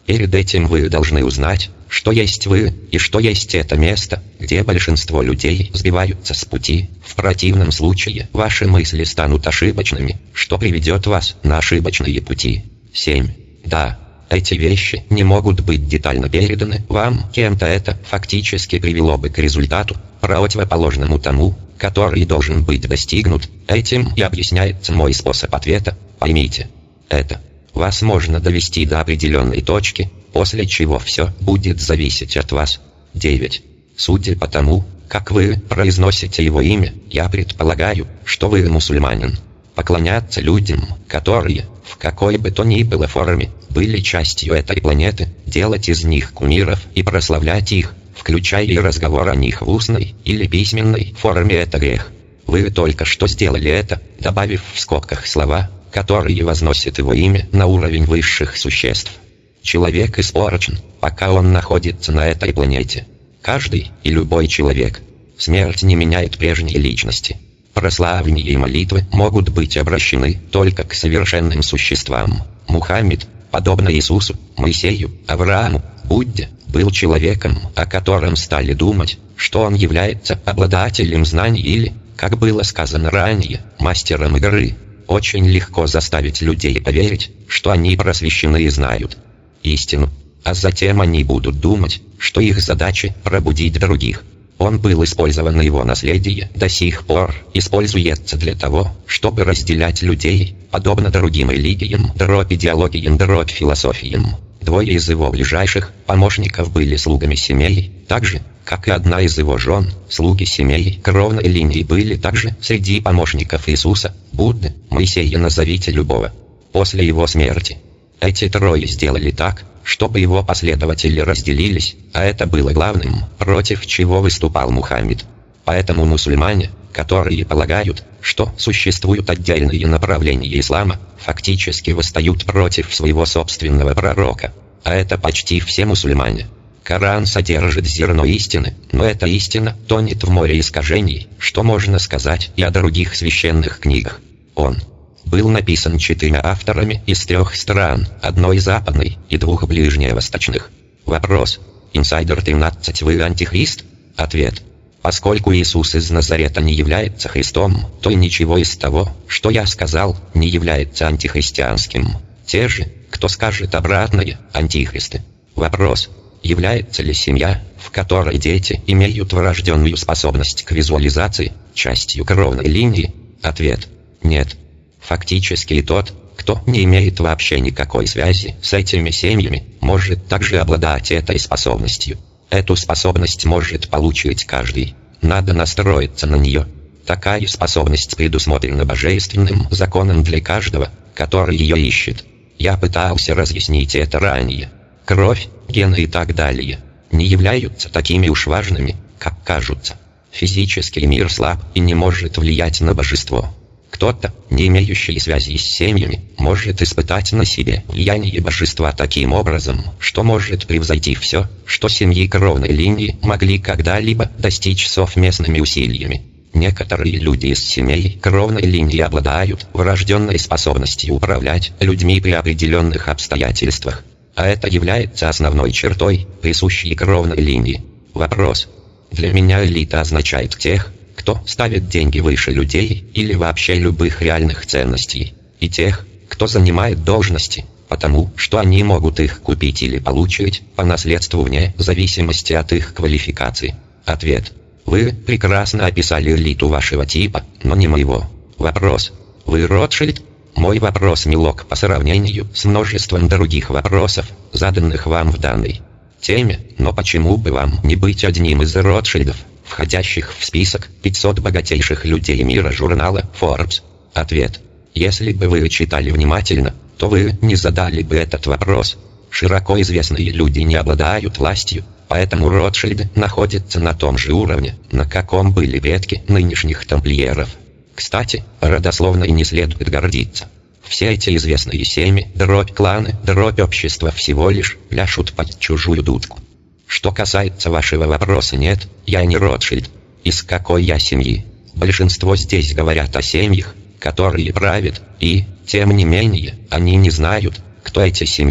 Перед этим вы должны узнать, что есть вы, и что есть это место, где большинство людей сбиваются с пути. В противном случае ваши мысли станут ошибочными, что приведет вас на ошибочные пути. семь. Да, эти вещи не могут быть детально переданы вам кем-то, это фактически привело бы к результату, противоположному тому, который должен быть достигнут. Этим и объясняется мой способ ответа. Поймите это. Вас можно довести до определенной точки, после чего все будет зависеть от вас. девять. Судя по тому, как вы произносите его имя, я предполагаю, что вы мусульманин. Поклоняться людям, которые, в какой бы то ни было форме, были частью этой планеты, делать из них кумиров и прославлять их, включая и разговор о них в устной или письменной форме, это грех. Вы только что сделали это, добавив в скобках слова, которые возносят его имя на уровень высших существ. Человек испорчен, пока он находится на этой планете. Каждый и любой человек. Смерть не меняет прежней личности. Прославления и молитвы могут быть обращены только к совершенным существам. Мухаммед, подобно Иисусу, Моисею, Аврааму, Будде, был человеком, о котором стали думать, что он является обладателем знаний или, как было сказано ранее, мастером игры. Очень легко заставить людей поверить, что они просвещены и знают истину, а затем они будут думать, что их задача – пробудить других. Он был использован, его наследие до сих пор используется для того, чтобы разделять людей, подобно другим религиям, дробь идеологиям, дробь философиям. Двое из его ближайших помощников были слугами семей, так же, как и одна из его жен. Слуги семей кровной линии были также среди помощников Иисуса, Будды, Моисея, назовите любого. После его смерти эти трое сделали так, чтобы его последователи разделились, а это было главным, против чего выступал Мухаммед. Поэтому мусульмане, которые полагают, что существуют отдельные направления ислама, фактически восстают против своего собственного пророка. А это почти все мусульмане. Коран содержит зерно истины, но эта истина тонет в море искажений, что можно сказать и о других священных книгах. Он был написан четырьмя авторами из трех стран, одной западной и двух ближневосточных. Вопрос. Инсайдер тринадцать. Вы антихрист? Ответ. Поскольку Иисус из Назарета не является Христом, то и ничего из того, что я сказал, не является антихристианским. Те же, кто скажет обратное, антихристы. Вопрос. Является ли семья, в которой дети имеют врожденную способность к визуализации, частью кровной линии? Ответ. Нет. Фактически и тот, кто не имеет вообще никакой связи с этими семьями, может также обладать этой способностью. Эту способность может получить каждый. Надо настроиться на нее. Такая способность предусмотрена божественным законом для каждого, который ее ищет. Я пытался разъяснить это ранее. Кровь, гены и так далее не являются такими уж важными, как кажутся. Физический мир слаб и не может влиять на божество. Кто-то, не имеющий связи с семьями, может испытать на себе влияние божества таким образом, что может превзойти все, что семьи кровной линии могли когда-либо достичь совместными усилиями. Некоторые люди из семей кровной линии обладают врожденной способностью управлять людьми при определенных обстоятельствах. А это является основной чертой, присущей кровной линии. Вопрос. Для меня элита означает тех, кто ставит деньги выше людей или вообще любых реальных ценностей, и тех, кто занимает должности, потому что они могут их купить или получить по наследству вне зависимости от их квалификации. Ответ. Вы прекрасно описали элиту вашего типа, но не моего. Вопрос. Вы Ротшильд? Мой вопрос мелок по сравнению с множеством других вопросов, заданных вам в данной теме, но почему бы вам не быть одним из Ротшильдов, входящих в список пятисот богатейших людей мира журнала Forbes? Ответ. Если бы вы читали внимательно, то вы не задали бы этот вопрос. Широко известные люди не обладают властью, поэтому Ротшильды находятся на том же уровне, на каком были предки нынешних тамплиеров. Кстати, родословной не следует гордиться. Все эти известные семьи, дробь кланы, дробь общества всего лишь пляшут под чужую дудку. Что касается вашего вопроса, нет, я не Ротшильд. Из какой я семьи? Большинство здесь говорят о семьях, которые правят, и, тем не менее, они не знают, кто эти семьи.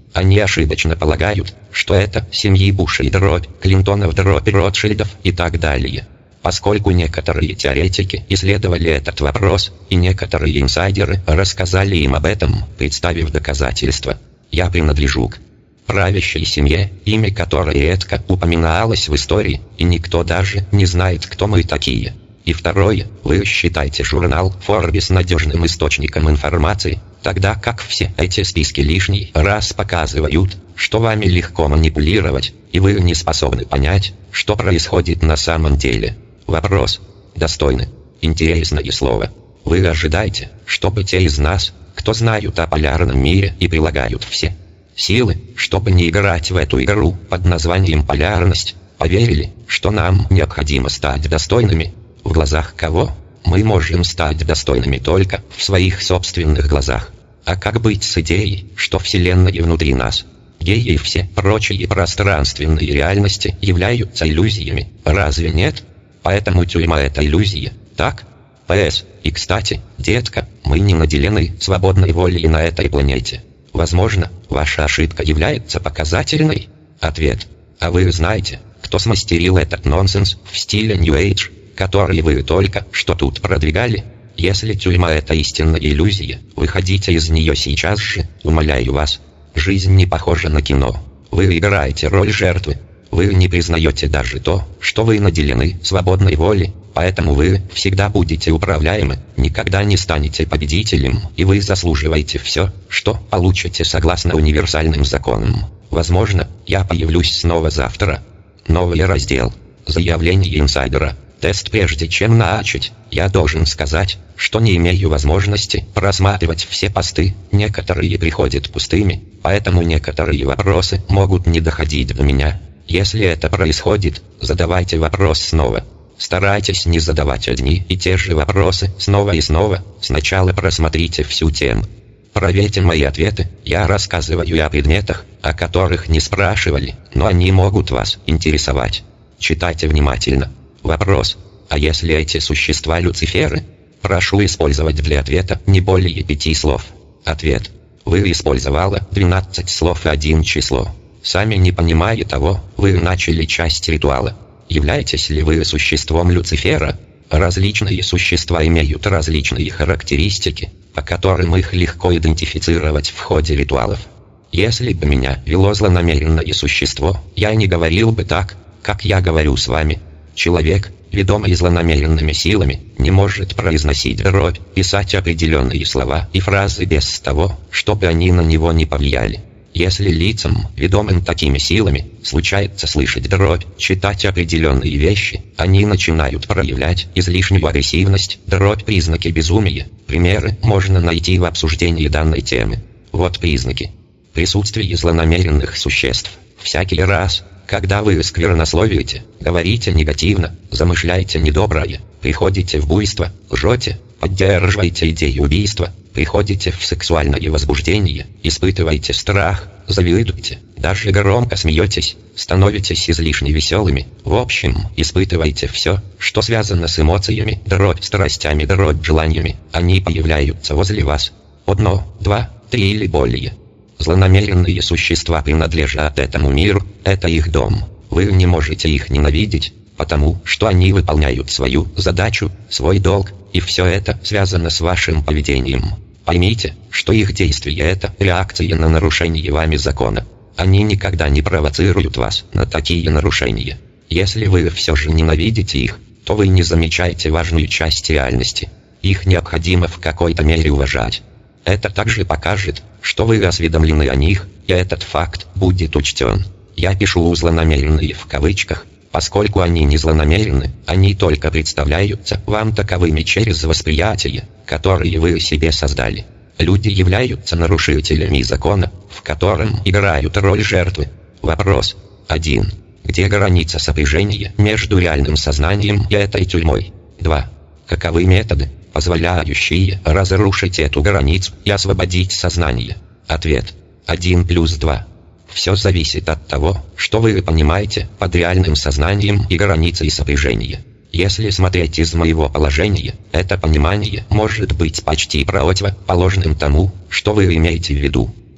Они ошибочно полагают, что это семьи Буша и дробь Клинтонов, дробь Ротшильдов и так далее. Поскольку некоторые теоретики исследовали этот вопрос, и некоторые инсайдеры рассказали им об этом, представив доказательства. Я принадлежу к правящей семье, имя которой редко упоминалось в истории, и никто даже не знает, кто мы такие. И второе, вы считаете журнал Forbes надежным источником информации, тогда как все эти списки лишний раз показывают, что вами легко манипулировать, и вы не способны понять, что происходит на самом деле. Вопрос. Достойны. Интересное слово. Вы ожидаете, чтобы те из нас, кто знают о полярном мире и прилагают все силы, чтобы не играть в эту игру под названием полярность, поверили, что нам необходимо стать достойными? В глазах кого? Мы можем стать достойными только в своих собственных глазах. А как быть с идеей, что Вселенная внутри нас? Геи и все прочие пространственные реальности являются иллюзиями, разве нет? Поэтому тюрьма — это иллюзия, так? П.С. И кстати, детка, мы не наделены свободной волей на этой планете. Возможно, ваша ошибка является показательной? Ответ. А вы знаете, кто смастерил этот нонсенс в стиле New Age, который вы только что тут продвигали? Если тюрьма — это истинная иллюзия, выходите из нее сейчас же, умоляю вас. Жизнь не похожа на кино. Вы играете роль жертвы. Вы не признаете даже то, что вы наделены свободной волей, поэтому вы всегда будете управляемы, никогда не станете победителем, и вы заслуживаете все, что получите согласно универсальным законам. Возможно, я появлюсь снова завтра. Новый раздел. Заявление инсайдера. Тест. Прежде чем начать, я должен сказать, что не имею возможности просматривать все посты, некоторые приходят пустыми, поэтому некоторые вопросы могут не доходить до меня. Если это происходит, задавайте вопрос снова. Старайтесь не задавать одни и те же вопросы снова и снова, сначала просмотрите всю тему. Проверьте мои ответы, я рассказываю о предметах, о которых не спрашивали, но они могут вас интересовать. Читайте внимательно. Вопрос. А если эти существа Люциферы? Прошу использовать для ответа не более пяти слов. Ответ. Вы использовала двенадцать слов и один число. Сами не понимая того, вы начали часть ритуала. Являетесь ли вы существом Люцифера? Различные существа имеют различные характеристики, по которым их легко идентифицировать в ходе ритуалов. Если бы меня вело злонамеренное существо, я не говорил бы так, как я говорю с вами. Человек, ведомый злонамеренными силами, не может произносить дробь, писать определенные слова и фразы без того, чтобы они на него не повлияли. Если лицам, ведомым такими силами, случается слышать дробь, читать определенные вещи, они начинают проявлять излишнюю агрессивность, дробь, признаки безумия. Примеры можно найти в обсуждении данной темы. Вот признаки. Присутствие злонамеренных существ. Всякий раз, когда вы сквернословите, говорите негативно, замышляете недоброе, приходите в буйство, лжете, поддерживаете идею убийства, приходите в сексуальное возбуждение, испытываете страх, завидуете, даже громко смеетесь, становитесь излишне веселыми, в общем, испытываете все, что связано с эмоциями, дробь страстями, дробь желаниями, они появляются возле вас. Одно, два, три или более. Злонамеренные существа принадлежат этому миру, это их дом. Вы не можете их ненавидеть, потому что они выполняют свою задачу, свой долг, и все это связано с вашим поведением. Поймите, что их действия — это реакция на нарушение вами закона. Они никогда не провоцируют вас на такие нарушения. Если вы все же ненавидите их, то вы не замечаете важную часть реальности. Их необходимо в какой-то мере уважать. Это также покажет, что вы осведомлены о них, и этот факт будет учтен. Я пишу «злонамеренные» в кавычках, поскольку они не злонамерены, они только представляются вам таковыми через восприятие, которое вы себе создали. Люди являются нарушителями закона, в котором играют роль жертвы. Вопрос. один. Где граница сопряжения между реальным сознанием и этой тюрьмой? два. Каковы методы, позволяющие разрушить эту границу и освободить сознание? Ответ. один плюс два. Все зависит от того, что вы понимаете под реальным сознанием и границей сопряжения. Если смотреть из моего положения, это понимание может быть почти противоположным тому, что вы имеете в виду.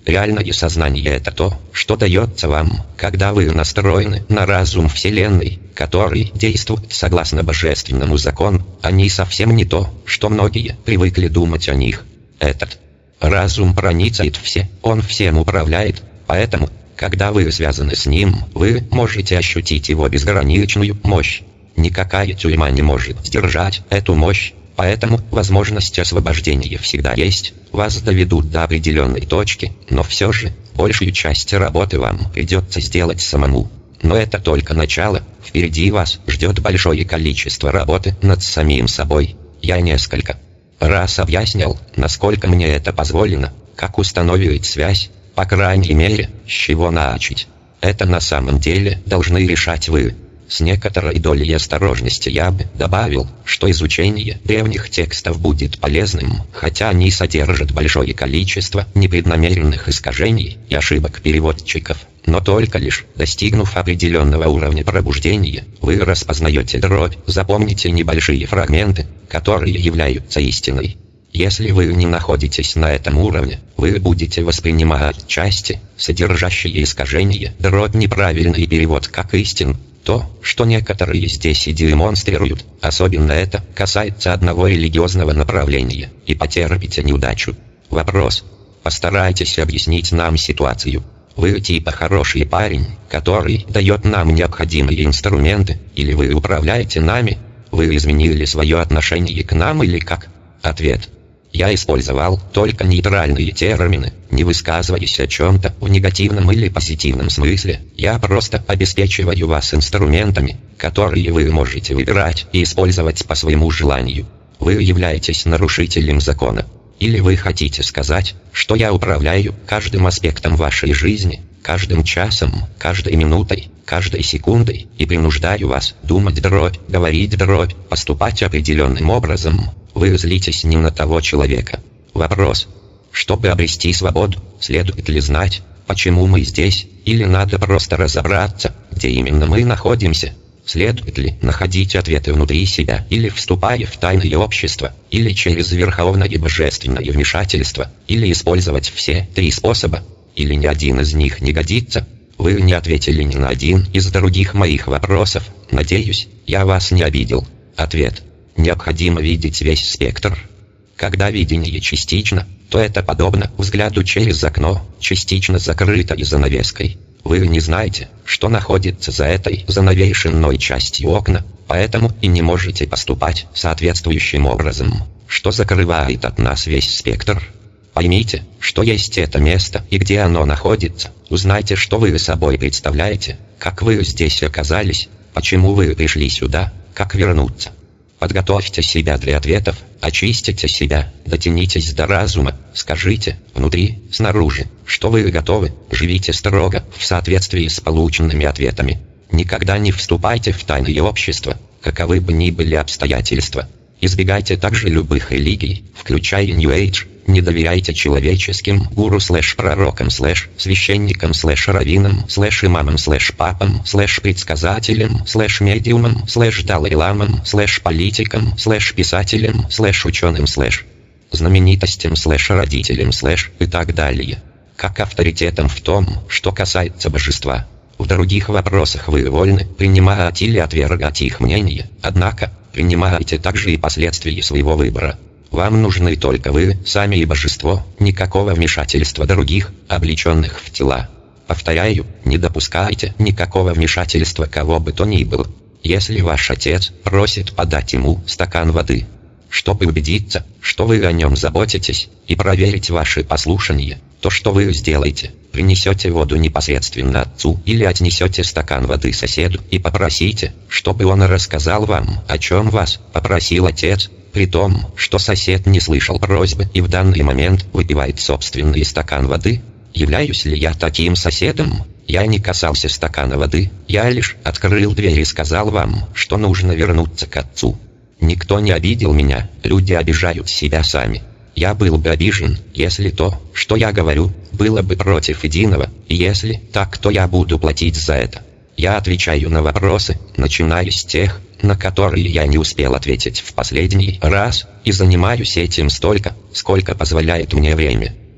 Реальное сознание — это то, что дается вам, когда вы настроены на разум Вселенной, который действует согласно божественному закону. Они совсем не то, что многие привыкли думать о них. Этот разум проницает все, он всем управляет, поэтому, когда вы связаны с ним, вы можете ощутить его безграничную мощь. Никакая тюрьма не может сдержать эту мощь, поэтому возможность освобождения всегда есть. Вас доведут до определенной точки, но все же, большую часть работы вам придется сделать самому. Но это только начало, впереди вас ждет большое количество работы над самим собой. Я несколько раз объяснял, насколько мне это позволено, как установить связь, по крайней мере, с чего начать. Это на самом деле должны решать вы. С некоторой долей осторожности я бы добавил, что изучение древних текстов будет полезным, хотя они содержат большое количество непреднамеренных искажений и ошибок переводчиков. Но только лишь достигнув определенного уровня пробуждения, вы распознаете дробь. Запомните небольшие фрагменты, которые являются истиной. Если вы не находитесь на этом уровне, вы будете воспринимать части, содержащие искажения, дробь, неправильный перевод как истин. То, что некоторые здесь и демонстрируют, особенно это касается одного религиозного направления, и потерпите неудачу. Вопрос. Постарайтесь объяснить нам ситуацию. Вы типа хороший парень, который дает нам необходимые инструменты, или вы управляете нами? Вы изменили свое отношение к нам или как? Ответ. Я использовал только нейтральные термины, не высказываясь о чем-то в негативном или позитивном смысле. Я просто обеспечиваю вас инструментами, которые вы можете выбирать и использовать по своему желанию. Вы являетесь нарушителем закона. Или вы хотите сказать, что я управляю каждым аспектом вашей жизни, каждым часом, каждой минутой, каждой секундой, и принуждаю вас думать дробь, говорить дробь, поступать определенным образом. Вы злитесь не на того человека. Вопрос. Чтобы обрести свободу, следует ли знать, почему мы здесь, или надо просто разобраться, где именно мы находимся? Следует ли находить ответы внутри себя, или вступая в тайное общество, или через верховное божественное вмешательство, или использовать все три способа, или ни один из них не годится? Вы не ответили ни на один из других моих вопросов. Надеюсь, я вас не обидел. Ответ. Необходимо видеть весь спектр. Когда видение частично, то это подобно взгляду через окно, частично закрытой занавеской. Вы не знаете, что находится за этой занавешенной частью окна, поэтому и не можете поступать соответствующим образом, что закрывает от нас весь спектр. Поймите, что есть это место и где оно находится. Узнайте, что вы собой представляете, как вы здесь оказались, почему вы пришли сюда, как вернуться. Подготовьте себя для ответов, очистите себя, дотянитесь до разума, скажите, внутри, снаружи, что вы готовы, живите строго, в соответствии с полученными ответами. Никогда не вступайте в тайное общество, каковы бы ни были обстоятельства. Избегайте также любых религий, включая New Age. Не доверяйте человеческим гуру слэш пророкам слэш священникам слэш раввинам слэш имамам слэш папам слэш предсказателям слэш медиумам слэш далай-ламам слэш политикам слэш писателям слэш ученым слэш знаменитостям слэш родителям слэш и так далее. Как авторитетом в том, что касается божества. В других вопросах вы вольны принимать или отвергать их мнение, однако, принимайте также и последствия своего выбора. Вам нужны только вы, сами и божество, никакого вмешательства других, облеченных в тела. Повторяю, не допускайте никакого вмешательства кого бы то ни было. Если ваш отец просит подать ему стакан воды, чтобы убедиться, что вы о нем заботитесь, и проверить ваше послушание, то что вы сделаете? Принесете воду непосредственно отцу или отнесете стакан воды соседу и попросите, чтобы он рассказал вам, о чем вас попросил отец, при том, что сосед не слышал просьбы и в данный момент выпивает собственный стакан воды? Являюсь ли я таким соседом? Я не касался стакана воды, я лишь открыл дверь и сказал вам, что нужно вернуться к отцу. Никто не обидел меня, люди обижают себя сами. Я был бы обижен, если то, что я говорю, было бы против единого, и если так, то я буду платить за это. Я отвечаю на вопросы, начиная с тех, на которые я не успел ответить в последний раз, и занимаюсь этим столько, сколько позволяет мне время.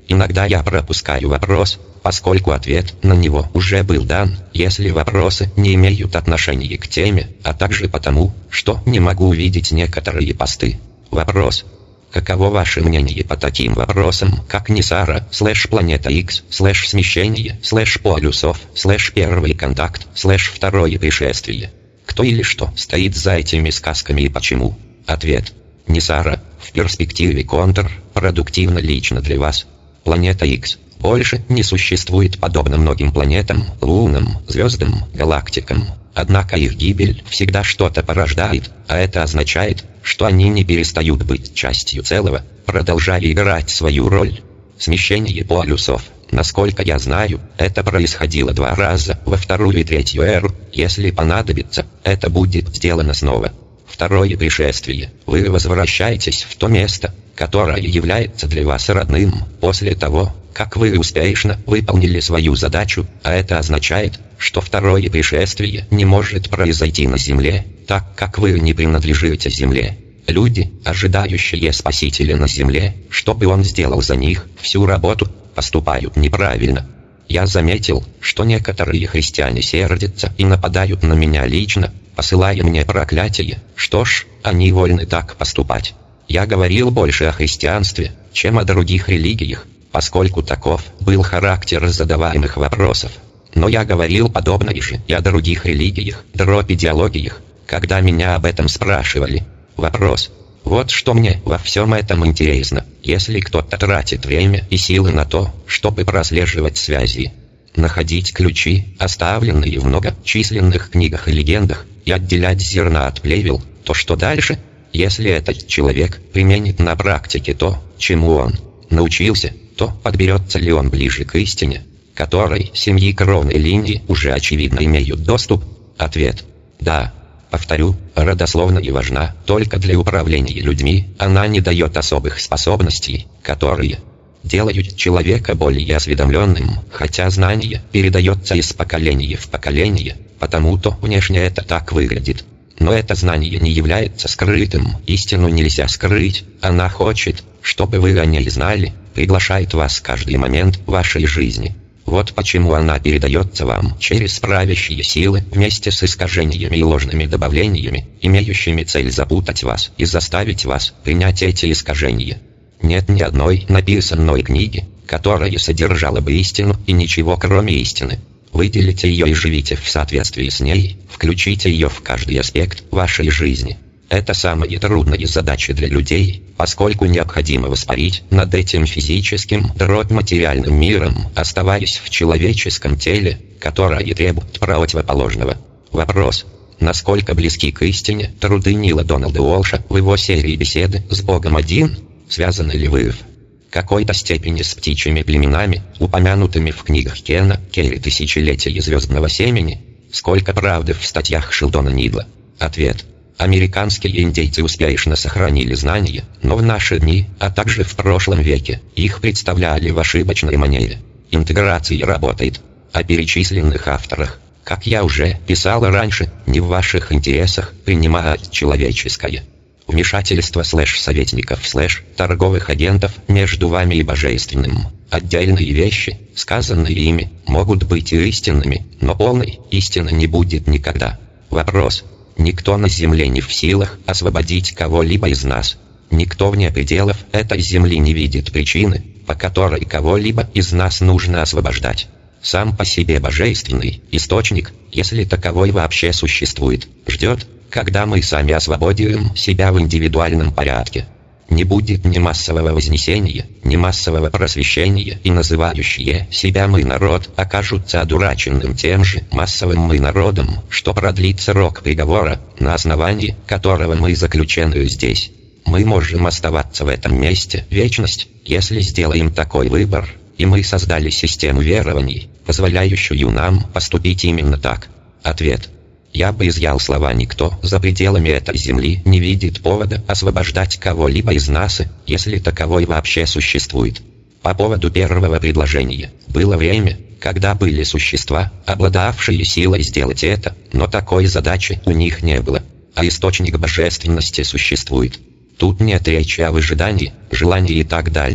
Иногда я пропускаю вопрос, поскольку ответ на него уже был дан, если вопросы не имеют отношения к теме, а также потому, что не могу увидеть некоторые посты. Вопрос. Каково ваше мнение по таким вопросам, как Нисара, слэш Планета X, слэш Смещение, слэш Полюсов, слэш Первый контакт, слэш Второе пришествие? Кто или что стоит за этими сказками и почему? Ответ. Нисара, в перспективе контрпродуктивно лично для вас. Планета X больше не существует подобно многим планетам, лунам, звездам, галактикам. Однако их гибель всегда что-то порождает, а это означает, что они не перестают быть частью целого, продолжая играть свою роль. Смещение полюсов, насколько я знаю, это происходило два раза во вторую и третью эру, если понадобится, это будет сделано снова. Второе пришествие. Вы возвращаетесь в то место, которое является для вас родным, после того, как вы успешно выполнили свою задачу, а это означает, что второе пришествие не может произойти на Земле, так как вы не принадлежите Земле. Люди, ожидающие Спасителя на Земле, чтобы он сделал за них всю работу, поступают неправильно. Я заметил, что некоторые христиане сердятся и нападают на меня лично, посылая мне проклятие. Что ж, они вольны так поступать. Я говорил больше о христианстве, чем о других религиях, поскольку таков был характер задаваемых вопросов. Но я говорил подобное же и о других религиях, дробь идеологиях, когда меня об этом спрашивали. Вопрос. Вот что мне во всем этом интересно, если кто-то тратит время и силы на то, чтобы прослеживать связи, находить ключи, оставленные в многочисленных книгах и легендах, и отделять зерна от плевел, то что дальше? Если этот человек применит на практике то, чему он научился, то подберется ли он ближе к истине, которой семьи кровной линии уже очевидно имеют доступ? Ответ. Да. Повторю, родословная важна только для управления людьми, она не дает особых способностей, которые делают человека более осведомленным, хотя знание передается из поколения в поколение, потому-то внешне это так выглядит. Но это знание не является скрытым, истину нельзя скрыть, она хочет, чтобы вы о ней знали, приглашает вас каждый момент вашей жизни. Вот почему она передается вам через правящие силы вместе с искажениями и ложными добавлениями, имеющими цель запутать вас и заставить вас принять эти искажения. Нет ни одной написанной книги, которая содержала бы истину и ничего кроме истины. Выделите ее и живите в соответствии с ней, включите ее в каждый аспект вашей жизни. Это самая трудная задача для людей, поскольку необходимо воспарить над этим физическим, дробь материальным миром, оставаясь в человеческом теле, которое требует противоположного. Вопрос. Насколько близки к истине труды Нила Дональда Уолша в его серии «Беседы с Богом один»? Связаны ли вы в какой-то степени с птичьими племенами, упомянутыми в книгах Кена Керри «Тысячелетие звездного семени»? Сколько правды в статьях Шелдона Нидла? Ответ. Американские индейцы успешно сохранили знания, но в наши дни, а также в прошлом веке, их представляли в ошибочной манере. Интеграция работает. О перечисленных авторах, как я уже писал раньше, не в ваших интересах принимать человеческое вмешательство слэш-советников слэш-торговых агентов между вами и божественным. Отдельные вещи, сказанные ими, могут быть и истинными, но полной истины не будет никогда. Вопрос. Никто на земле не в силах освободить кого-либо из нас. Никто вне пределов этой земли не видит причины, по которой кого-либо из нас нужно освобождать. Сам по себе божественный источник, если таковой вообще существует, ждет, когда мы сами освободим себя в индивидуальном порядке. Не будет ни массового вознесения, ни массового просвещения, и называющие себя «мы народ» окажутся одураченным тем же массовым «мы народом», что продлит срок приговора, на основании которого мы заключены здесь. Мы можем оставаться в этом месте вечность, если сделаем такой выбор, и мы создали систему верований, позволяющую нам поступить именно так. Ответ. Я бы изъял слова «никто за пределами этой земли не видит повода освобождать кого-либо из нас, если таковой вообще существует». По поводу первого предложения. Было время, когда были существа, обладавшие силой сделать это, но такой задачи у них не было. А источник божественности существует. Тут нет речи о выжидании, желании и так далее.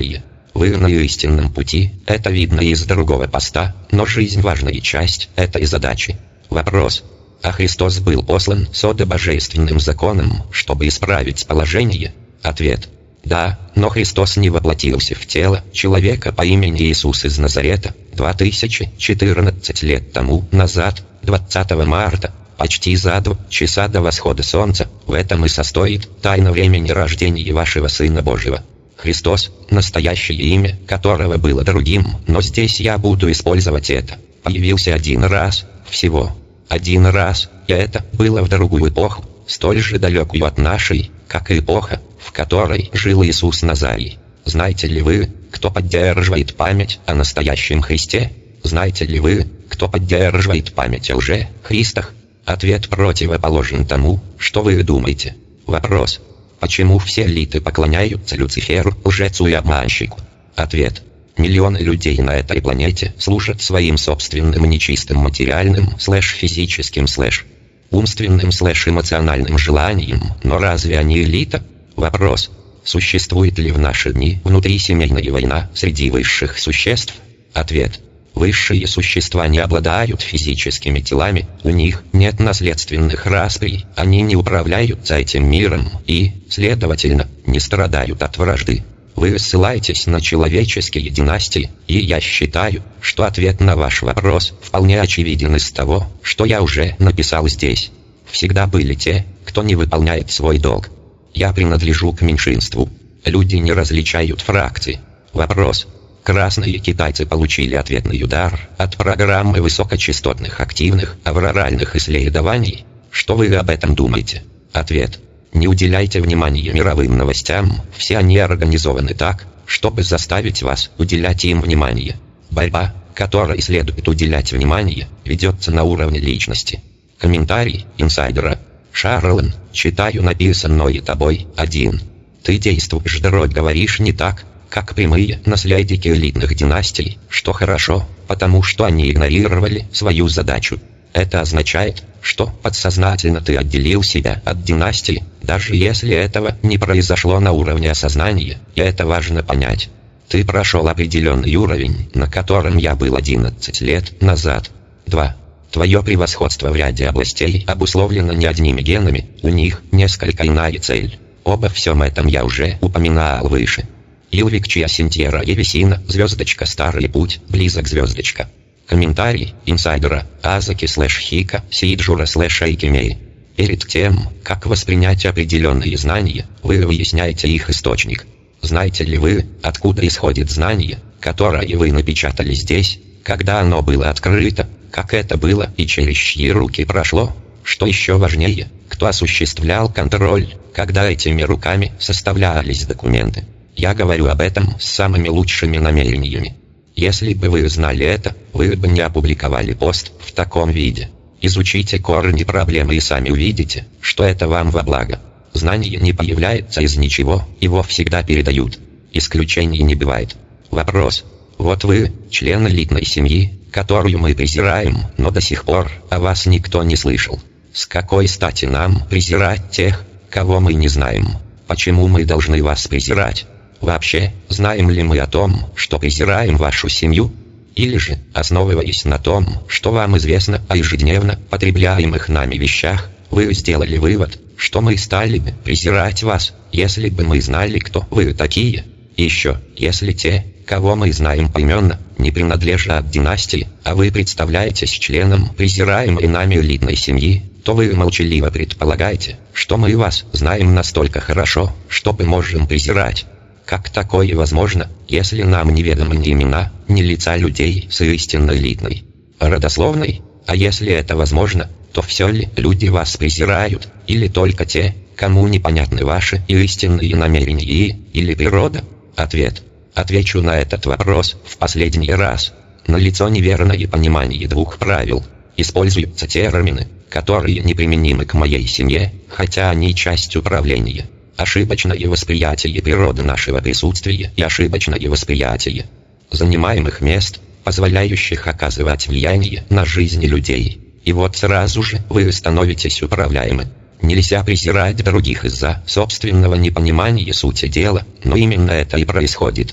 Вы на истинном пути, это видно из другого поста, но жизнь важная часть этой задачи. Вопрос. А Христос был послан с божественным законом, чтобы исправить положение? Ответ. Да, но Христос не воплотился в тело человека по имени Иисус из Назарета две тысячи четырнадцать лет тому назад, двадцатого марта, почти за два часа до восхода солнца. В этом и состоит тайна времени рождения вашего Сына Божьего. Христос, настоящее имя которого было другим, но здесь я буду использовать это, появился один раз, всего один раз, и это было в другую эпоху, столь же далекую от нашей, как и эпоха, в которой жил Иисус Назарий. Знаете ли вы, кто поддерживает память о настоящем Христе? Знаете ли вы, кто поддерживает память о лже-христах? Ответ противоположен тому, что вы думаете. Вопрос. Почему все элиты поклоняются Люциферу, лжецу и обманщику? Ответ. Миллионы людей на этой планете служат своим собственным нечистым материальным слэш-физическим слэш умственным слэш-эмоциональным желаниям, но разве они элита? Вопрос. Существует ли в наши дни внутрисемейная война среди высших существ? Ответ. Высшие существа не обладают физическими телами, у них нет наследственных расприй, они не управляются этим миром и, следовательно, не страдают от вражды. Вы ссылаетесь на человеческие династии, и я считаю, что ответ на ваш вопрос вполне очевиден из того, что я уже написал здесь. Всегда были те, кто не выполняет свой долг. Я принадлежу к меньшинству. Люди не различают фракции. Вопрос. Красные китайцы получили ответный удар от программы высокочастотных активных авроральных исследований. Что вы об этом думаете? Ответ. Не уделяйте внимания мировым новостям, все они организованы так, чтобы заставить вас уделять им внимание. Борьба, которой следует уделять внимание, ведется на уровне личности. Комментарий инсайдера. Шарлан, читаю написанное тобой, один. Ты действуешь, дорог, говоришь не так, как прямые наследники элитных династий, что хорошо, потому что они игнорировали свою задачу. Это означает, что подсознательно ты отделил себя от династии, даже если этого не произошло на уровне осознания, и это важно понять. Ты прошел определенный уровень, на котором я был одиннадцать лет назад. два. Твое превосходство в ряде областей обусловлено не одними генами, у них несколько иная цель. Обо всем этом я уже упоминал выше. Илвик Чья Синтьера Евесина, звездочка, старый путь, близок звездочка. Комментарий инсайдера Азаки слэш Хика Сиджура слэш Айкимей. Перед тем, как воспринять определенные знания, вы выясняете их источник. Знаете ли вы, откуда исходит знание, которое вы напечатали здесь, когда оно было открыто, как это было и через чьи руки прошло? Что еще важнее, кто осуществлял контроль, когда этими руками составлялись документы? Я говорю об этом с самыми лучшими намерениями. Если бы вы знали это, вы бы не опубликовали пост в таком виде. Изучите корни проблемы и сами увидите, что это вам во благо. Знание не появляется из ничего, его всегда передают. Исключений не бывает. Вопрос. Вот вы, член элитной семьи, которую мы презираем, но до сих пор о вас никто не слышал. С какой стати нам презирать тех, кого мы не знаем? Почему мы должны вас презирать? Вообще, знаем ли мы о том, что презираем вашу семью? Или же, основываясь на том, что вам известно о ежедневно потребляемых нами вещах, вы сделали вывод, что мы стали бы презирать вас, если бы мы знали, кто вы такие? И еще, если те, кого мы знаем поименно, не принадлежат династии, а вы представляетесь членом презираемой нами элитной семьи, то вы молчаливо предполагаете, что мы вас знаем настолько хорошо, что мы можем презирать. Как такое возможно, если нам неведомы ни имена, ни лица людей с истинно элитной родословной? А если это возможно, то все ли люди вас презирают, или только те, кому непонятны ваши истинные намерения и, или природа? Ответ. Отвечу на этот вопрос в последний раз. Налицо неверное понимание двух правил. Используются термины, которые неприменимы к моей семье, хотя они часть управления. Ошибочное восприятие природы нашего присутствия и ошибочное восприятие занимаемых мест, позволяющих оказывать влияние на жизни людей. И вот сразу же вы становитесь управляемы. Нельзя презирать других из-за собственного непонимания сути дела, но именно это и происходит.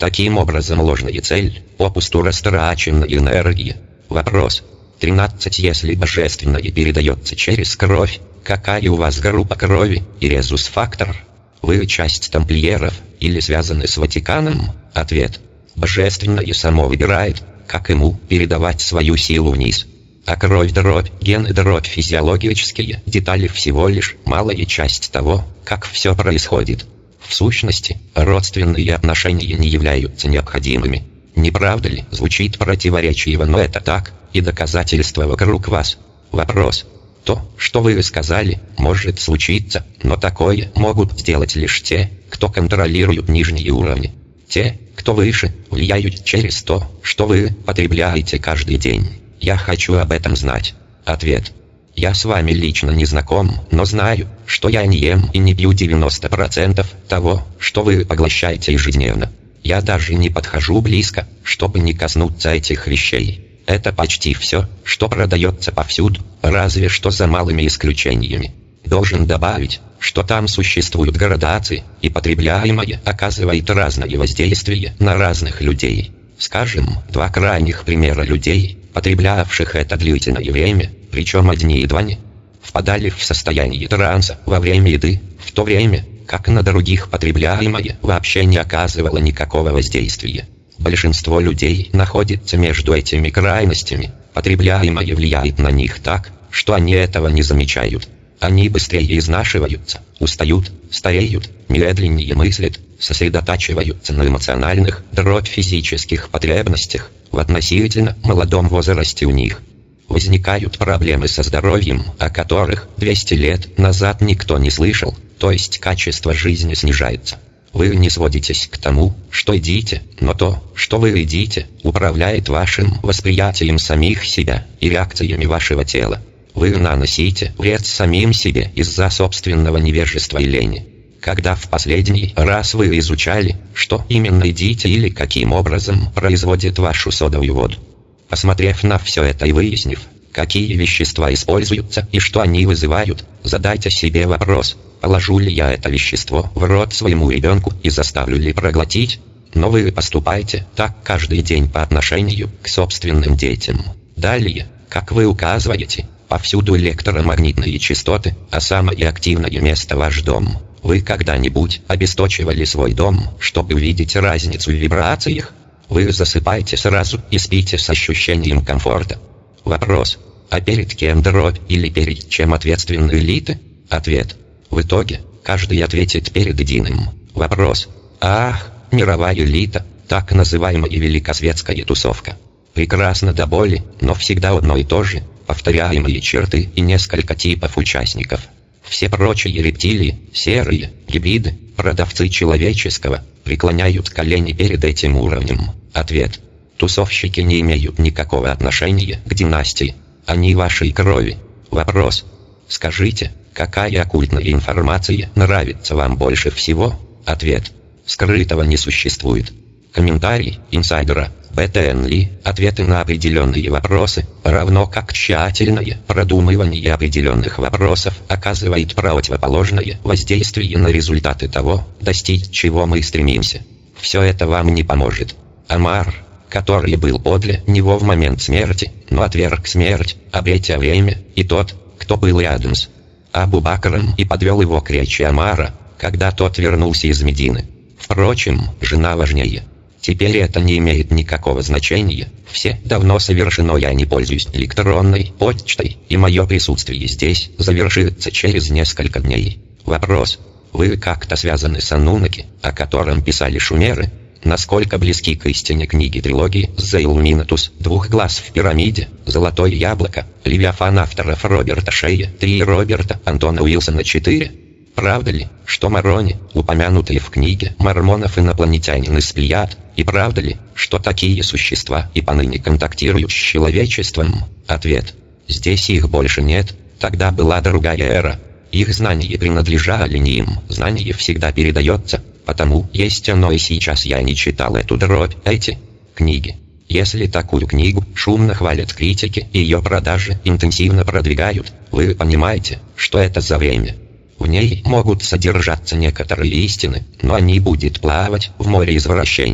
Таким образом, ложная цель, попусту растраченная энергия. Вопрос. тринадцать. Если божественное передается через кровь, какая у вас группа крови и резус-фактор? Вы часть тамплиеров или связаны с Ватиканом? Ответ. Божественное само выбирает, как ему передавать свою силу вниз. А кровь-дробь, гены-дробь, физиологические детали всего лишь малая часть того, как все происходит. В сущности, родственные отношения не являются необходимыми. Не правда ли? Звучит противоречиво, но это так, и доказательства вокруг вас. Вопрос. То, что вы сказали, может случиться, но такое могут сделать лишь те, кто контролирует нижние уровни. Те, кто выше, влияют через то, что вы потребляете каждый день. Я хочу об этом знать. Ответ. Я с вами лично не знаком, но знаю, что я не ем и не пью девяносто процентов того, что вы поглощаете ежедневно. Я даже не подхожу близко, чтобы не коснуться этих вещей. Это почти все, что продается повсюду, разве что за малыми исключениями. Должен добавить, что там существуют градации, и потребляемое оказывает разное воздействие на разных людей. Скажем, два крайних примера людей, потреблявших это длительное время, причем одни и двое, впадали в состояние транса во время еды, в то время, как на других потребляемое вообще не оказывало никакого воздействия. Большинство людей находится между этими крайностями, потребляемое влияет на них так, что они этого не замечают. Они быстрее изнашиваются, устают, стареют, медленнее мыслят, сосредотачиваются на эмоциональных, дробь физических потребностях, в относительно молодом возрасте у них возникают проблемы со здоровьем, о которых двести лет назад никто не слышал, то есть качество жизни снижается. Вы не сводитесь к тому, что едите, но то, что вы едите, управляет вашим восприятием самих себя и реакциями вашего тела. Вы наносите вред самим себе из-за собственного невежества и лени. Когда в последний раз вы изучали, что именно едите или каким образом производит вашу содовую воду? Посмотрев на все это и выяснив, какие вещества используются и что они вызывают, задайте себе вопрос: положу ли я это вещество в рот своему ребенку и заставлю ли проглотить? Но вы поступаете так каждый день по отношению к собственным детям. Далее, как вы указываете, повсюду электромагнитные частоты, а самое активное место — ваш дом. Вы когда-нибудь обесточивали свой дом, чтобы увидеть разницу в вибрациях? Вы засыпаете сразу и спите с ощущением комфорта. Вопрос. А перед кем дробь или перед чем ответственны элиты? Ответ. В итоге, каждый ответит перед единым. Вопрос. Ах, мировая элита, так называемая великосветская тусовка. Прекрасно до боли, но всегда одно и то же, повторяемые черты и несколько типов участников. Все прочие рептилии, серые, гибриды, продавцы человеческого, преклоняют колени перед этим уровнем. Ответ. Тусовщики не имеют никакого отношения к династии. Они вашей крови. Вопрос. Скажите, какая оккультная информация нравится вам больше всего? Ответ. Скрытого не существует. Комментарий инсайдера бэ тэ эн Ли. Ответы на определенные вопросы, равно как тщательное продумывание определенных вопросов, оказывает противоположное воздействие на результаты того, достичь чего мы стремимся. Все это вам не поможет. Омар, который был подле него в момент смерти, но отверг смерть, обретя время, и тот, кто был рядом с Абу Бакром и подвел его к речи Омара, когда тот вернулся из Медины. Впрочем, жена важнее. Теперь это не имеет никакого значения, все давно совершено, я не пользуюсь электронной почтой, и мое присутствие здесь завершится через несколько дней. Вопрос. Вы как-то связаны с Ануннаки, о котором писали шумеры? Насколько близки к истине книги трилогии «Зейл Минатус», «Двух глаз в пирамиде», «Золотое яблоко», «Левиафан» авторов Роберта Шея три и Роберта Антона Уилсона четыре? Правда ли, что Морони, упомянутые в книге мормонов инопланетянин из Плеяд, и правда ли, что такие существа и поныне контактируют с человечеством? Ответ. Здесь их больше нет, тогда была другая эра. Их знания принадлежали не им, знание всегда передается, потому есть оно и сейчас. Я не читал эту дробь, эти книги. Если такую книгу шумно хвалят критики и ее продажи интенсивно продвигают, вы понимаете, что это за время. В ней могут содержаться некоторые истины, но они будут плавать в море извращений.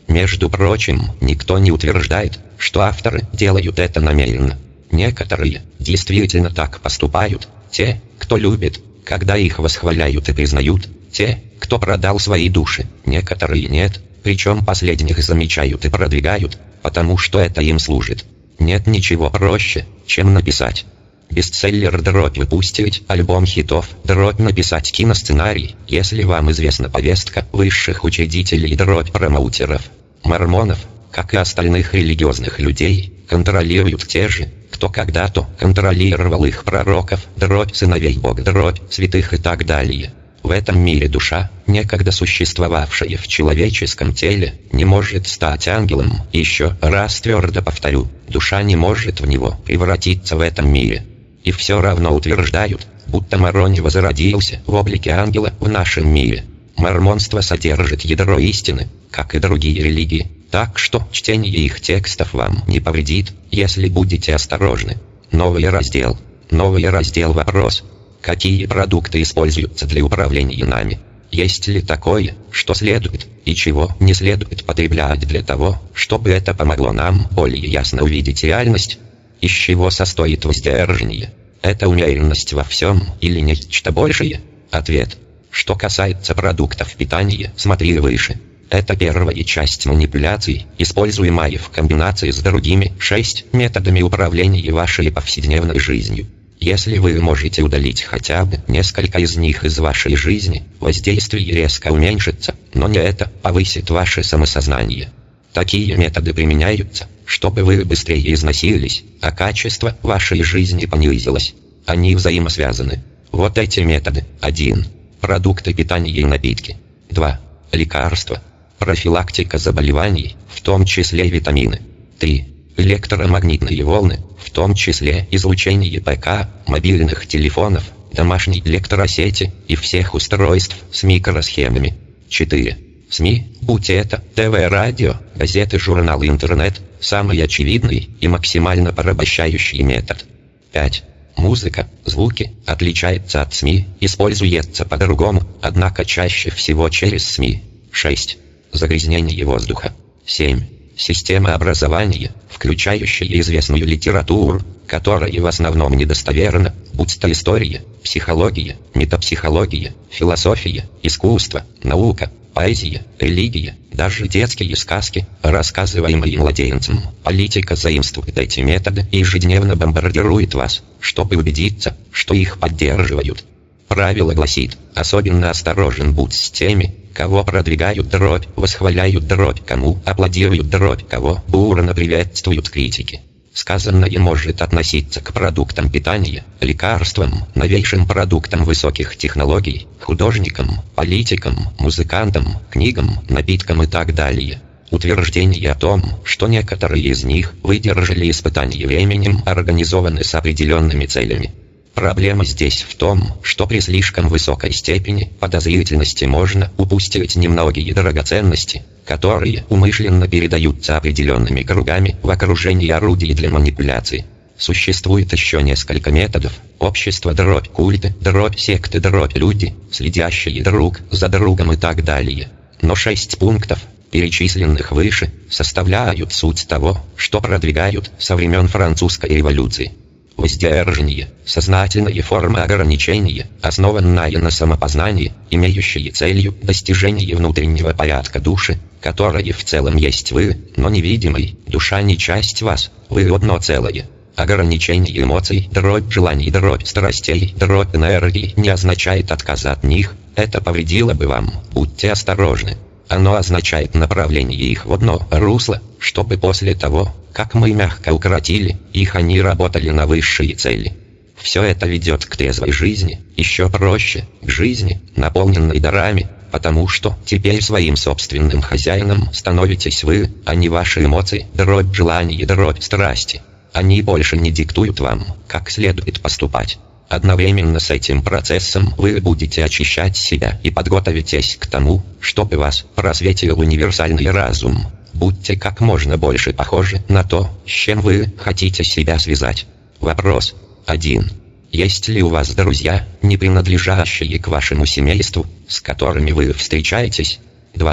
Между прочим, никто не утверждает, что авторы делают это намеренно. Некоторые действительно так поступают, те, кто любит, когда их восхваляют и признают, те, кто продал свои души, некоторые нет, причем последних замечают и продвигают, потому что это им служит. Нет ничего проще, чем написать бестселлер, дробь выпустить альбом хитов, дробь написать киносценарий, если вам известна повестка высших учредителей, дробь промоутеров. Мормонов, как и остальных религиозных людей, контролируют те же, кто когда-то контролировал их пророков, дробь сыновей Бога, дробь святых и так далее. В этом мире душа, некогда существовавшая в человеческом теле, не может стать ангелом. Еще раз твердо повторю, душа не может в него превратиться в этом мире. И все равно утверждают, будто Морони возродился в облике ангела в нашем мире. Мормонство содержит ядро истины, как и другие религии, так что чтение их текстов вам не повредит, если будете осторожны. Новый раздел. Новый раздел вопрос. Какие продукты используются для управления нами? Есть ли такое, что следует, и чего не следует потреблять для того, чтобы это помогло нам более ясно увидеть реальность? Из чего состоит воздержание? Это умеренность во всем или нечто большее? Ответ. Что касается продуктов питания, смотри выше. Это первая часть манипуляций, используемая в комбинации с другими шесть методами управления вашей повседневной жизнью. Если вы можете удалить хотя бы несколько из них из вашей жизни, воздействие резко уменьшится, но не это повысит ваше самосознание. Такие методы применяются, чтобы вы быстрее износились, а качество вашей жизни понизилось. Они взаимосвязаны. Вот эти методы. один. Продукты питания и напитки. два. Лекарства. Профилактика заболеваний, в том числе витамины. три. Электромагнитные волны, в том числе излучение ПК, мобильных телефонов, домашней электросети и всех устройств с микросхемами. четыре. СМИ, будь это ТВ, радио, газеты, журналы, интернет, самый очевидный и максимально порабощающий метод. пять. Музыка, звуки, отличается от СМИ, используется по-другому, однако чаще всего через СМИ. шесть. Загрязнение воздуха. семь. Система образования, включающая известную литературу, которая в основном недостоверна, будь то история, психология, метапсихология, философия, искусство, наука, поэзия, религия, даже детские сказки, рассказываемые младенцам. Политика заимствует эти методы и ежедневно бомбардирует вас, чтобы убедиться, что их поддерживают. Правило гласит, особенно осторожен будь с теми, кого продвигают дробь, восхваляют дробь, кому аплодируют дробь, кого бурно приветствуют критики. Сказанное может относиться к продуктам питания, лекарствам, новейшим продуктам высоких технологий, художникам, политикам, музыкантам, книгам, напиткам и так далее. Утверждение о том, что некоторые из них выдержали испытания временем, организованы с определенными целями. Проблема здесь в том, что при слишком высокой степени подозрительности можно упустить немногие драгоценности, которые умышленно передаются определенными кругами в окружении орудий для манипуляции. Существует еще несколько методов: общество, дробь культы, дробь секты, дробь люди, следящие друг за другом и так далее. Но шесть пунктов, перечисленных выше, составляют суть того, что продвигают со времен французской революции. Воздержание – сознательная форма ограничения, основанная на самопознании, имеющая целью достижение внутреннего порядка души, которая в целом есть вы, но невидимый. Душа не часть вас, вы одно целое. Ограничение эмоций, дробь желаний, дробь страстей, дробь энергии не означает отказ от них, это повредило бы вам, будьте осторожны. Оно означает направление их в одно русло, чтобы после того, как мы мягко укротили их, они работали на высшие цели. Все это ведет к трезвой жизни, еще проще, к жизни, наполненной дарами, потому что теперь своим собственным хозяином становитесь вы, а не ваши эмоции, дробь желаний, дробь страсти. Они больше не диктуют вам, как следует поступать. Одновременно с этим процессом вы будете очищать себя и подготовитесь к тому, чтобы вас просветил универсальный разум. Будьте как можно больше похожи на то, с чем вы хотите себя связать. Вопрос. один. Есть ли у вас друзья, не принадлежащие к вашему семейству, с которыми вы встречаетесь? два.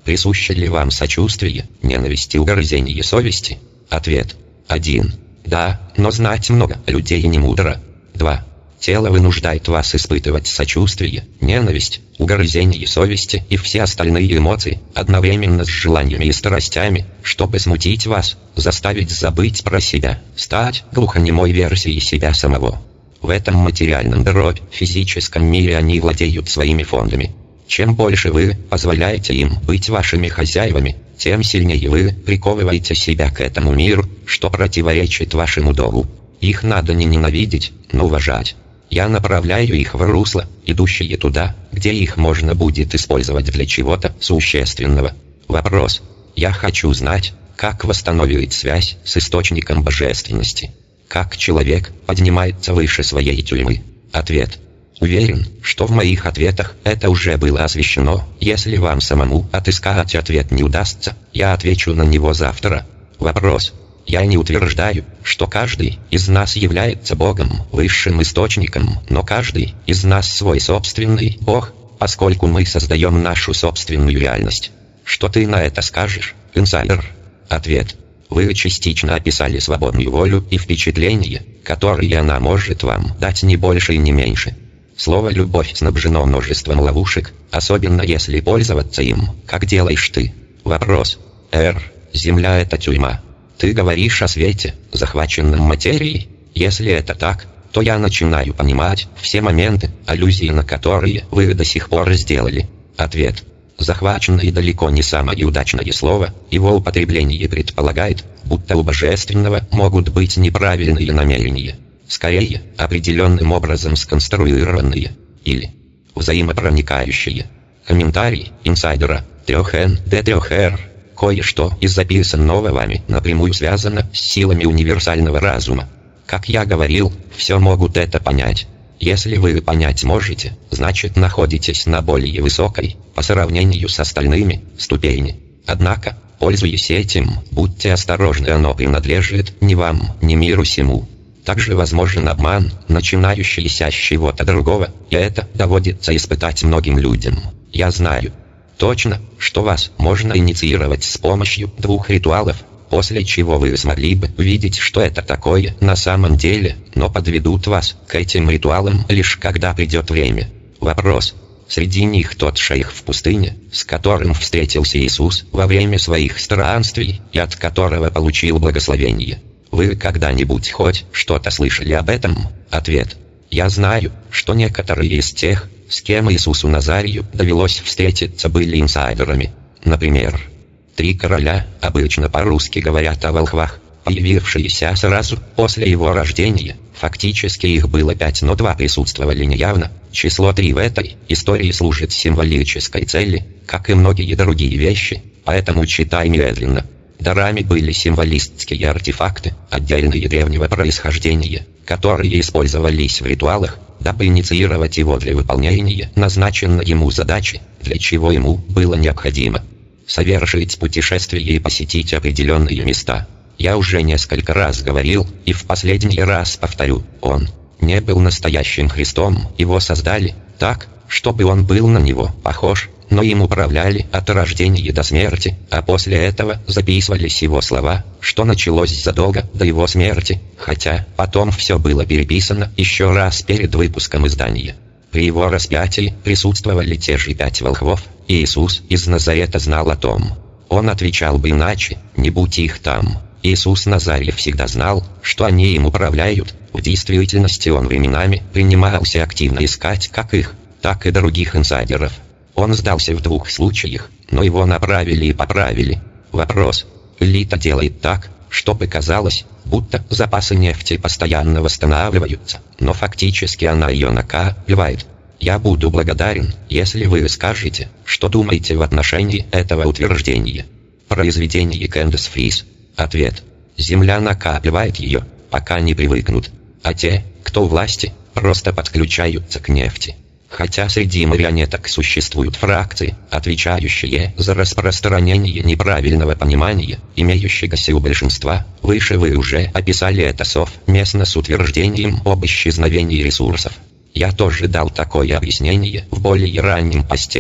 Присуще ли вам сочувствие, ненависть и угрызение совести? Ответ. один. Да, но знать много людей не мудро. два. Тело вынуждает вас испытывать сочувствие, ненависть, угрызение совести и все остальные эмоции, одновременно с желаниями и страстями, чтобы смутить вас, заставить забыть про себя, стать глухонемой версией себя самого. В этом материальном дробь физическом мире они владеют своими фондами. Чем больше вы позволяете им быть вашими хозяевами, тем сильнее вы приковываете себя к этому миру, что противоречит вашему долгу. Их надо не ненавидеть, но уважать. Я направляю их в русло, идущее туда, где их можно будет использовать для чего-то существенного. Вопрос. Я хочу знать, как восстановить связь с источником божественности. Как человек поднимается выше своей тюрьмы? Ответ. Уверен, что в моих ответах это уже было освещено. Если вам самому отыскать ответ не удастся, я отвечу на него завтра. Вопрос. Я не утверждаю, что каждый из нас является Богом, высшим источником, но каждый из нас свой собственный Бог, поскольку мы создаем нашу собственную реальность. Что ты на это скажешь, инсайдер? Ответ. Вы частично описали свободную волю и впечатления, которые она может вам дать не больше и не меньше. Слово «любовь» снабжено множеством ловушек, особенно если пользоваться им, как делаешь ты. Вопрос. Р. Земля — это тюрьма. Ты говоришь о свете, захваченном материей? Если это так, то я начинаю понимать все моменты, аллюзии на которые вы до сих пор сделали. Ответ. Захваченный далеко не самое удачное слово, его употребление предполагает, будто у божественного могут быть неправильные намерения. Скорее, определенным образом сконструированные. Или взаимопроникающие. Комментарий инсайдера три эн дэ три эр. Кое-что из записанного вами напрямую связано с силами универсального разума. Как я говорил, все могут это понять. Если вы понять можете, значит находитесь на более высокой, по сравнению с остальными, ступени. Однако, пользуясь этим, будьте осторожны, оно принадлежит ни вам, ни миру сему. Также возможен обман, начинающийся с чего-то другого, и это доводится испытать многим людям. Я знаю точно, что вас можно инициировать с помощью двух ритуалов, после чего вы смогли бы увидеть, что это такое на самом деле, но подведут вас к этим ритуалам лишь когда придет время. Вопрос. Среди них тот шейх в пустыне, с которым встретился Иисус во время своих странствий и от которого получил благословение. Вы когда-нибудь хоть что-то слышали об этом? Ответ. Я знаю, что некоторые из тех, с кем Иисусу Назарию довелось встретиться, были инсайдерами. Например, три короля, обычно по-русски говорят о волхвах, появившиеся сразу после его рождения. Фактически их было пять, но два присутствовали неявно. Число три в этой истории служит символической цели, как и многие другие вещи, поэтому читай медленно. Дарами были символистские артефакты, отдельные древнего происхождения, которые использовались в ритуалах, дабы инициировать его для выполнения назначенной ему задачи, для чего ему было необходимо совершить путешествие и посетить определенные места. Я уже несколько раз говорил, и в последний раз повторю, он не был настоящим Христом, его создали так, чтобы он был на него похож, но им управляли от рождения до смерти, а после этого записывались его слова, что началось задолго до его смерти, хотя потом все было переписано еще раз перед выпуском издания. При его распятии присутствовали те же пять волхвов, и Иисус из Назарета знал о том. Он отвечал бы иначе, не будь их там. Иисус Назарий всегда знал, что они им управляют. В действительности он временами принимался активно искать как их, так и других инсайдеров. Он сдался в двух случаях, но его направили и поправили. Вопрос. Элита делает так, чтобы казалось, будто запасы нефти постоянно восстанавливаются, но фактически она ее накапливает. Я буду благодарен, если вы скажете, что думаете в отношении этого утверждения. Произведение Кэндис Фрис. Ответ. Земля накапливает ее, пока не привыкнут. А те, кто у власти, просто подключаются к нефти. Хотя среди марионеток существуют фракции, отвечающие за распространение неправильного понимания, имеющегося у большинства, выше вы уже описали это совместно с утверждением об исчезновении ресурсов. Я тоже дал такое объяснение в более раннем посте.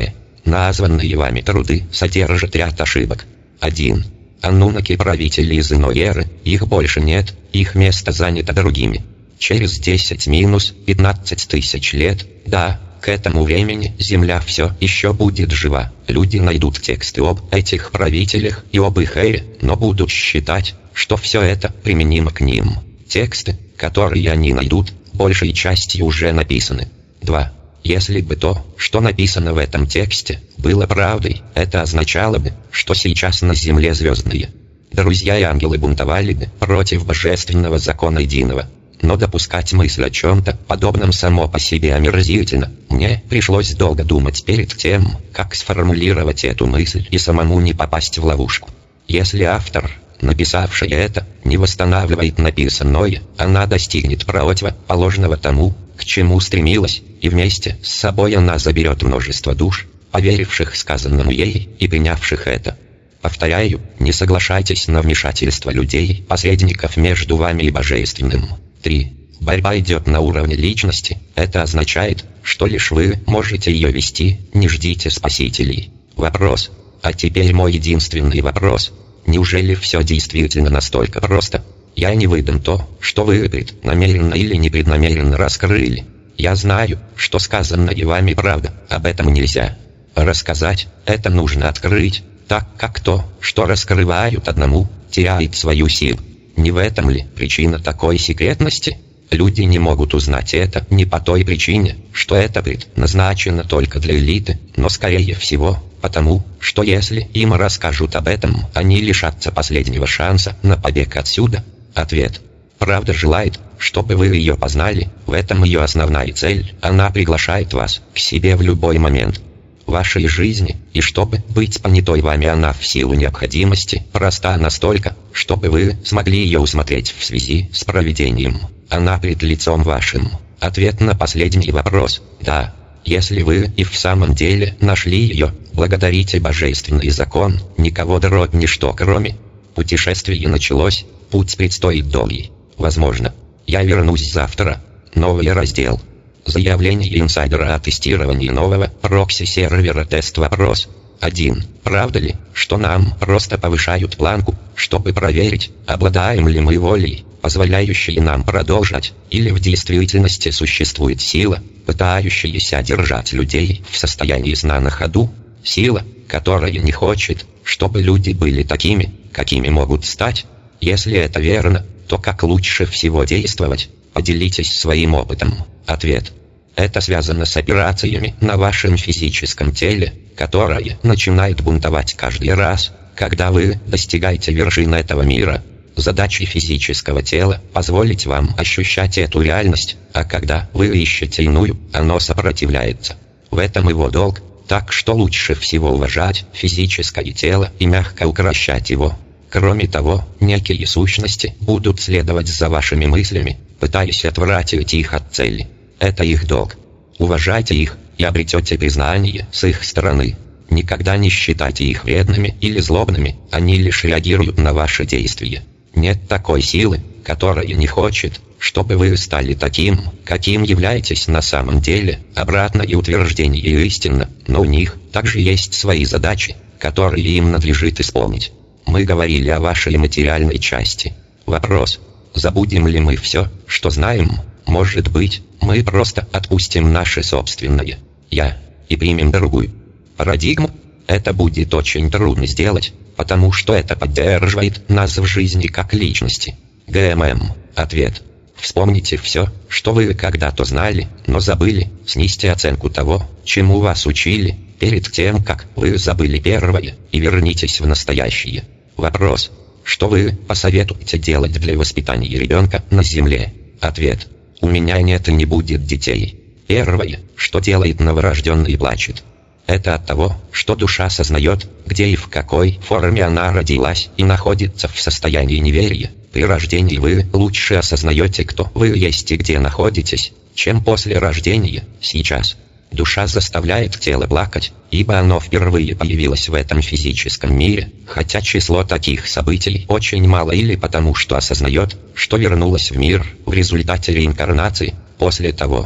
Названные вами труды содержат ряд ошибок. один. Ануннаки — правители из иной эры, их больше нет, их место занято другими. Через десять минус пятнадцать тысяч лет, да, к этому времени Земля все еще будет жива. Люди найдут тексты об этих правителях и об их эре, но будут считать, что все это применимо к ним. Тексты, которые они найдут, большей частью уже написаны. два. Если бы то, что написано в этом тексте, было правдой, это означало бы, что сейчас на Земле звездные друзья и ангелы бунтовали бы против божественного закона единого. Но допускать мысль о чем-то подобном само по себе омерзительно. Мне пришлось долго думать перед тем, как сформулировать эту мысль и самому не попасть в ловушку. Если автор, написавший это, не восстанавливает написанное, она достигнет противоположного тому, к чему стремилась, и вместе с собой она заберет множество душ, поверивших сказанному ей и принявших это. Повторяю, не соглашайтесь на вмешательство людей, посредников между вами и божественным. три. Борьба идет на уровне личности, это означает, что лишь вы можете ее вести, не ждите спасителей. Вопрос. А теперь мой единственный вопрос. Неужели все действительно настолько просто? Я не выдам то, что вы преднамеренно или непреднамеренно раскрыли. Я знаю, что сказанное вами правда, об этом нельзя рассказать, это нужно открыть, так как то, что раскрывают одному, теряет свою силу. Не в этом ли причина такой секретности? Люди не могут узнать это не по той причине, что это предназначено только для элиты, но скорее всего, потому, что если им расскажут об этом, они лишатся последнего шанса на побег отсюда. Ответ. Правда желает, чтобы вы ее познали, в этом ее основная цель, она приглашает вас к себе в любой момент вашей жизни, и чтобы быть понятой вами она в силу необходимости проста настолько, чтобы вы смогли ее усмотреть в связи с провидением. Она пред лицом вашим. Ответ на последний вопрос – да. Если вы и в самом деле нашли ее, благодарите божественный закон, никого дрот ничто кроме. Путешествие началось, путь предстоит долгий. Возможно, я вернусь завтра. Новый раздел. Заявление инсайдера о тестировании нового прокси-сервера. Тест. Вопрос. один. Правда ли, что нам просто повышают планку, чтобы проверить, обладаем ли мы волей, позволяющей нам продолжать, или в действительности существует сила, пытающаяся держать людей в состоянии сна на ходу? Сила, которая не хочет, чтобы люди были такими, какими могут стать? Если это верно, то как лучше всего действовать? Поделитесь своим опытом. Ответ. Это связано с операциями на вашем физическом теле, которые начинают бунтовать каждый раз, когда вы достигаете вершины этого мира. Задача физического тела – позволить вам ощущать эту реальность, а когда вы ищете иную, оно сопротивляется. В этом его долг, так что лучше всего уважать физическое тело и мягко укрощать его. Кроме того, некие сущности будут следовать за вашими мыслями, пытаясь отвратить их от цели. Это их долг. Уважайте их, и обретете признание с их стороны. Никогда не считайте их вредными или злобными, они лишь реагируют на ваши действия. Нет такой силы, которая не хочет, чтобы вы стали таким, каким являетесь на самом деле. Обратное утверждение истинно, но у них также есть свои задачи, которые им надлежит исполнить. Мы говорили о вашей материальной части. Вопрос. Забудем ли мы все, что знаем? Может быть, мы просто отпустим наше собственное «я» и примем другую парадигму? Это будет очень трудно сделать, потому что это поддерживает нас в жизни как личности. ГММ. Ответ. Вспомните все, что вы когда-то знали, но забыли, снизьте оценку того, чему вас учили, перед тем, как вы забыли первое, и вернитесь в настоящее. Вопрос. Что вы посоветуете делать для воспитания ребенка на Земле? Ответ. У меня нет и не будет детей. Первое, что делает новорожденный, плачет. Это от того, что душа сознает, где и в какой форме она родилась и находится в состоянии неверия. При рождении вы лучше осознаете, кто вы есть и где находитесь, чем после рождения, сейчас. Душа заставляет тело плакать, ибо оно впервые появилось в этом физическом мире, хотя число таких событий очень мало, или потому что осознает, что вернулось в мир в результате реинкарнации. После того,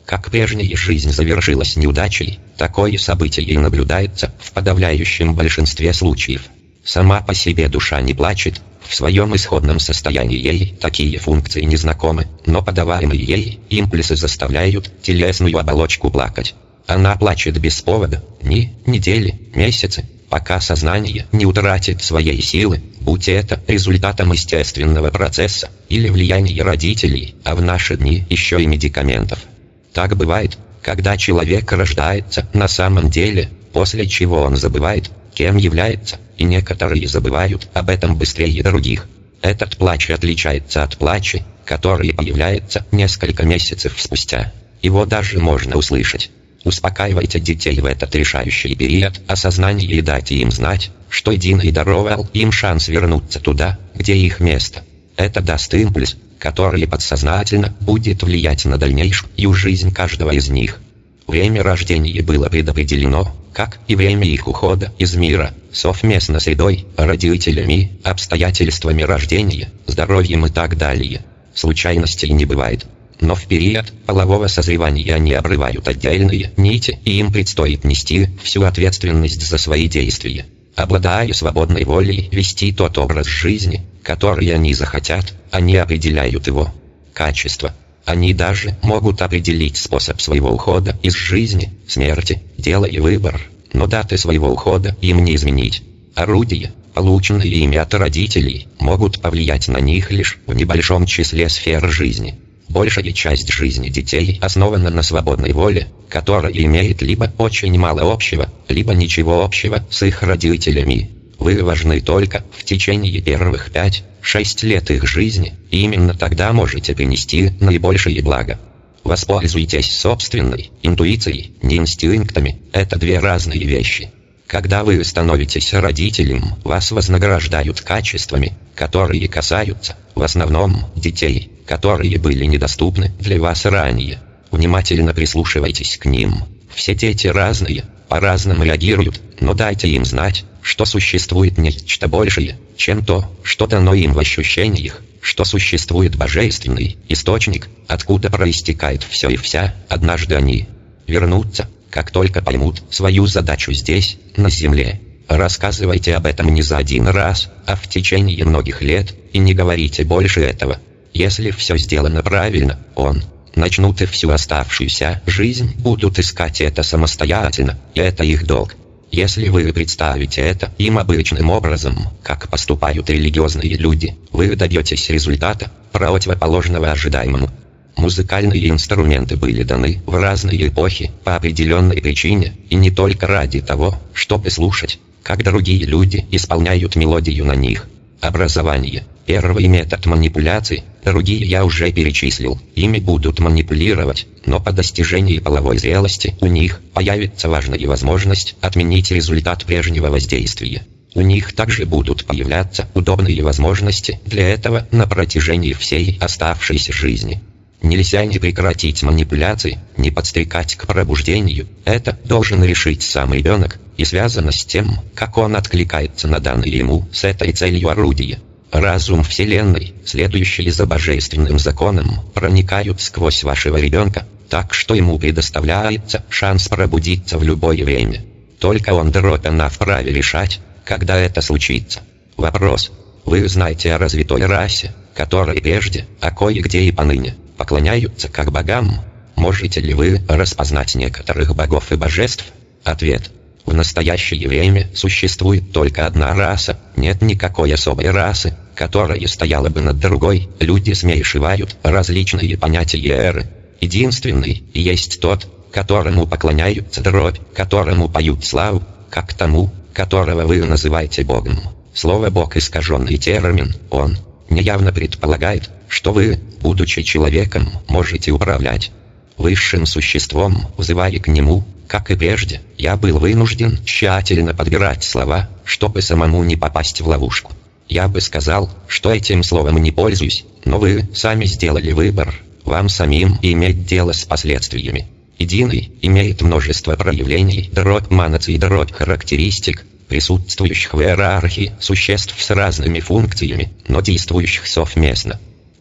Как прежняя жизнь завершилась неудачей, такое событие и наблюдается в подавляющем большинстве случаев. Сама по себе душа не плачет, в своем исходном состоянии ей такие функции не знакомы, но подаваемые ей импульсы заставляют телесную оболочку плакать. Она плачет без повода, дни, недели, месяцы, пока сознание не утратит своей силы, будь это результатом естественного процесса или влияния родителей, а в наши дни еще и медикаментов. Так бывает, когда человек рождается на самом деле, после чего он забывает, кем является, и некоторые забывают об этом быстрее других. Этот плач отличается от плача, который появляется несколько месяцев спустя. Его даже можно услышать. Успокаивайте детей в этот решающий период осознания и дайте им знать, что Единый даровал им шанс вернуться туда, где их место. Это даст импульс, который подсознательно будет влиять на дальнейшую жизнь каждого из них. Время рождения было предопределено, как и время их ухода из мира, совместно с средой, родителями, обстоятельствами рождения, здоровьем и так далее. Случайностей не бывает. Но в период полового созревания они обрывают отдельные нити, и им предстоит нести всю ответственность за свои действия. Обладая свободной волей вести тот образ жизни, который они захотят, они определяют его качество. Они даже могут определить способ своего ухода из жизни, смерти, делая выбор, но даты своего ухода им не изменить. Орудия, полученные ими от родителей, могут повлиять на них лишь в небольшом числе сфер жизни. Большая часть жизни детей основана на свободной воле, которая имеет либо очень мало общего, либо ничего общего с их родителями. Вы важны только в течение первых пяти-шести лет их жизни, и именно тогда можете принести наибольшее благо. Воспользуйтесь собственной интуицией, не инстинктами, это две разные вещи. Когда вы становитесь родителем, вас вознаграждают качествами, которые касаются, в основном, детей, которые были недоступны для вас ранее. Внимательно прислушивайтесь к ним. Все дети разные, по-разному реагируют, но дайте им знать, что существует нечто большее, чем то, что дано им в ощущениях, что существует божественный источник, откуда проистекает все и вся. Однажды они вернутся, как только поймут свою задачу здесь, на земле. Рассказывайте об этом не за один раз, а в течение многих лет, и не говорите больше этого. Если все сделано правильно, он начнут и всю оставшуюся жизнь будут искать это самостоятельно, и это их долг. Если вы представите это им обычным образом, как поступают религиозные люди, вы добьетесь результата, противоположного ожидаемому. Музыкальные инструменты были даны в разные эпохи по определенной причине, и не только ради того, чтобы слушать, как другие люди исполняют мелодию на них. Образование – первый метод манипуляции, другие я уже перечислил, ими будут манипулировать, но по достижении половой зрелости у них появится важная возможность отменить результат прежнего воздействия. У них также будут появляться удобные возможности для этого на протяжении всей оставшейся жизни. Нельзя ни прекратить манипуляции, ни подстрекать к пробуждению, это должен решить сам ребенок, и связано с тем, как он откликается на данное ему с этой целью орудие. Разум Вселенной, следующий за божественным законом, проникают сквозь вашего ребенка, так что ему предоставляется шанс пробудиться в любое время. Только он дробь она вправе решать, когда это случится. Вопрос. Вы знаете о развитой расе, которой прежде, а кое-где и поныне, поклоняются как богам? Можете ли вы распознать некоторых богов и божеств? Ответ. В настоящее время существует только одна раса, нет никакой особой расы, которая стояла бы над другой. Люди смешивают различные понятия эры. Единственный есть тот, которому поклоняются дробь, которому поют славу, как тому, которого вы называете Богом. Слово «Бог» искаженный термин, он неявно предполагает, что вы, будучи человеком, можете управлять высшим существом, взывая к нему. Как и прежде, я был вынужден тщательно подбирать слова, чтобы самому не попасть в ловушку. Я бы сказал, что этим словом не пользуюсь, но вы сами сделали выбор, вам самим иметь дело с последствиями. Единый имеет множество проявлений, дробь манаций, дробь характеристик, присутствующих в иерархии существ с разными функциями, но действующих совместно.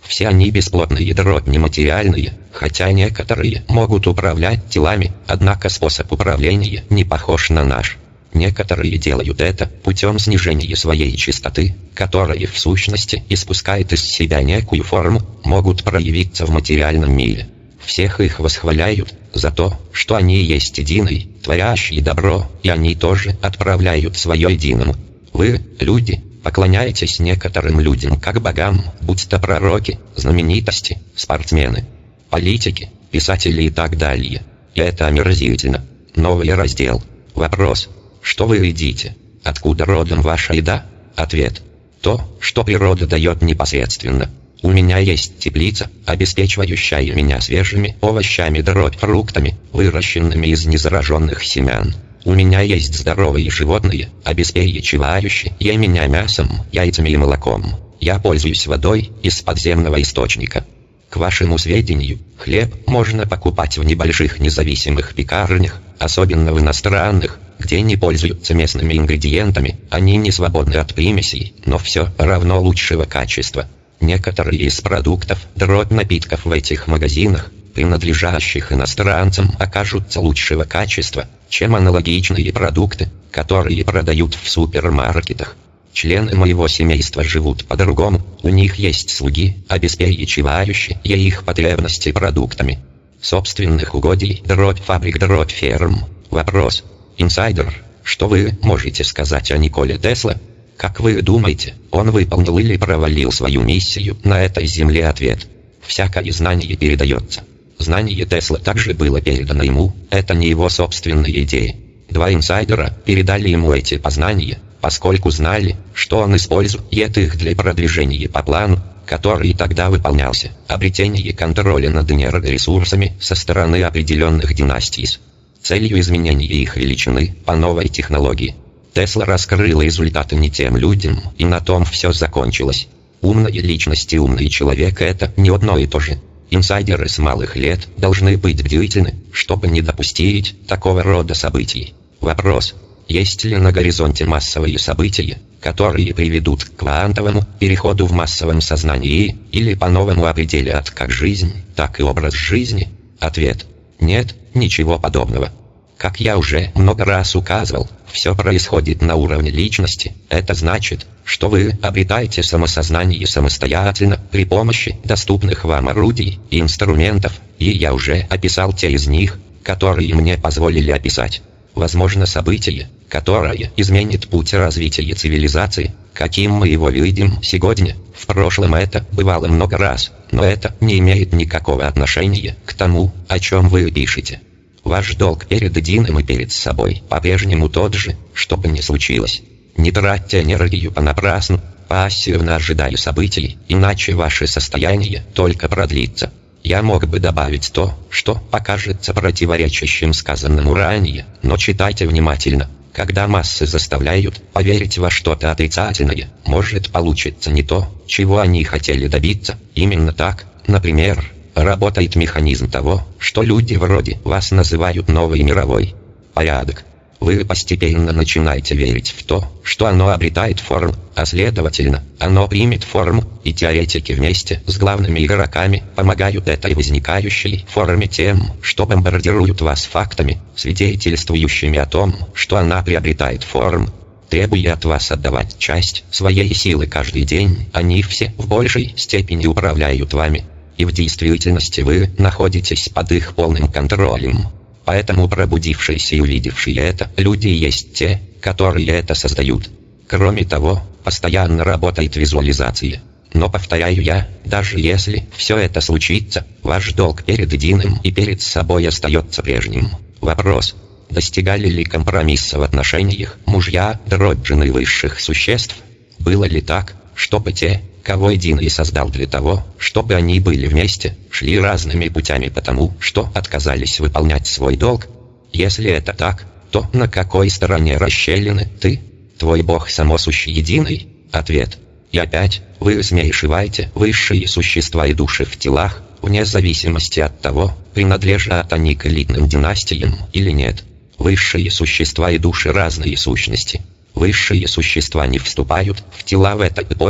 Все они бесплотные дробь нематериальные, хотя некоторые могут управлять телами, однако способ управления не похож на наш. Некоторые делают это путем снижения своей чистоты, которая в сущности испускает из себя некую форму, могут проявиться в материальном мире. Всех их восхваляют за то, что они есть единый, творящий добро, и они тоже отправляют свое единому. Вы, люди, поклоняетесь некоторым людям как богам, будь то пророки, знаменитости, спортсмены, политики, писатели и так далее. И это омерзительно. Новый раздел. Вопрос. Что вы едите? Откуда родом ваша еда? Ответ. То, что природа дает непосредственно. У меня есть теплица, обеспечивающая меня свежими овощами дробь фруктами, выращенными из незараженных семян. У меня есть здоровые животные, обеспечивающие меня мясом, яйцами и молоком. Я пользуюсь водой из подземного источника. К вашему сведению, хлеб можно покупать в небольших независимых пекарнях, особенно в иностранных, где не пользуются местными ингредиентами, они не свободны от примесей, но все равно лучшего качества. Некоторые из продуктов, дробь напитков в этих магазинах, принадлежащих иностранцам, окажутся лучшего качества, чем аналогичные продукты, которые продают в супермаркетах. Члены моего семейства живут по-другому, у них есть слуги, обеспечивающие их потребности продуктами собственных угодий, дробь фабрик, дробь ферм. Вопрос. Инсайдер, что вы можете сказать о Николе Тесле? Как вы думаете, он выполнил или провалил свою миссию на этой земле? Ответ. Всякое знание передается. Знание Теслы также было передано ему, это не его собственные идеи. Два инсайдера передали ему эти познания, поскольку знали, что он использует их для продвижения по плану, который тогда выполнялся, обретение контроля над энергоресурсами со стороны определенных династий с целью изменения их величины по новой технологии. Тесла раскрыла результаты не тем людям, и на том все закончилось. Умная личность и умный человек — это не одно и то же. Инсайдеры с малых лет должны быть бдительны, чтобы не допустить такого рода событий. Вопрос. Есть ли на горизонте массовые события, которые приведут к квантовому переходу в массовом сознании, или по-новому определят как жизнь, так и образ жизни? Ответ. Нет, ничего подобного. Как я уже много раз указывал, все происходит на уровне личности. Это значит, что вы обретаете самосознание самостоятельно при помощи доступных вам орудий и инструментов, и я уже описал те из них, которые мне позволили описать. Возможно событие, которое изменит путь развития цивилизации, каким мы его видим сегодня. В прошлом это бывало много раз, но это не имеет никакого отношения к тому, о чем вы пишете. Ваш долг перед единым и перед собой по-прежнему тот же, что бы ни случилось. Не тратьте энергию понапрасну, пассивно ожидая событий, иначе ваше состояние только продлится. Я мог бы добавить то, что покажется противоречащим сказанному ранее, но читайте внимательно. Когда массы заставляют поверить во что-то отрицательное, может получиться не то, чего они хотели добиться. Именно так, например, работает механизм того, что люди вроде вас называют новый мировой порядок. Вы постепенно начинаете верить в то, что оно обретает форму, а следовательно, оно примет форму, и теоретики вместе с главными игроками помогают этой возникающей форме тем, что бомбардируют вас фактами, свидетельствующими о том, что она приобретает форму. Требуя от вас отдавать часть своей силы каждый день, они все в большей степени управляют вами. И в действительности вы находитесь под их полным контролем. Поэтому пробудившиеся и увидевшие это люди есть те, которые это создают. Кроме того, постоянно работает визуализация. Но повторяю я, даже если все это случится, ваш долг перед единым и перед собой остается прежним. Вопрос. Достигали ли компромисса в отношениях мужья, дробь жены высших существ? Было ли так, чтобы те, кого единый создал для того, чтобы они были вместе, шли разными путями потому, что отказались выполнять свой долг? Если это так, то на какой стороне расщелины ты? Твой Бог самосущий единый? Ответ. И опять, вы смешиваете высшие существа и души в телах, вне зависимости от того, принадлежат они к элитным династиям или нет. Высшие существа и души разные сущности. Высшие существа не вступают в тела в этой эпохе,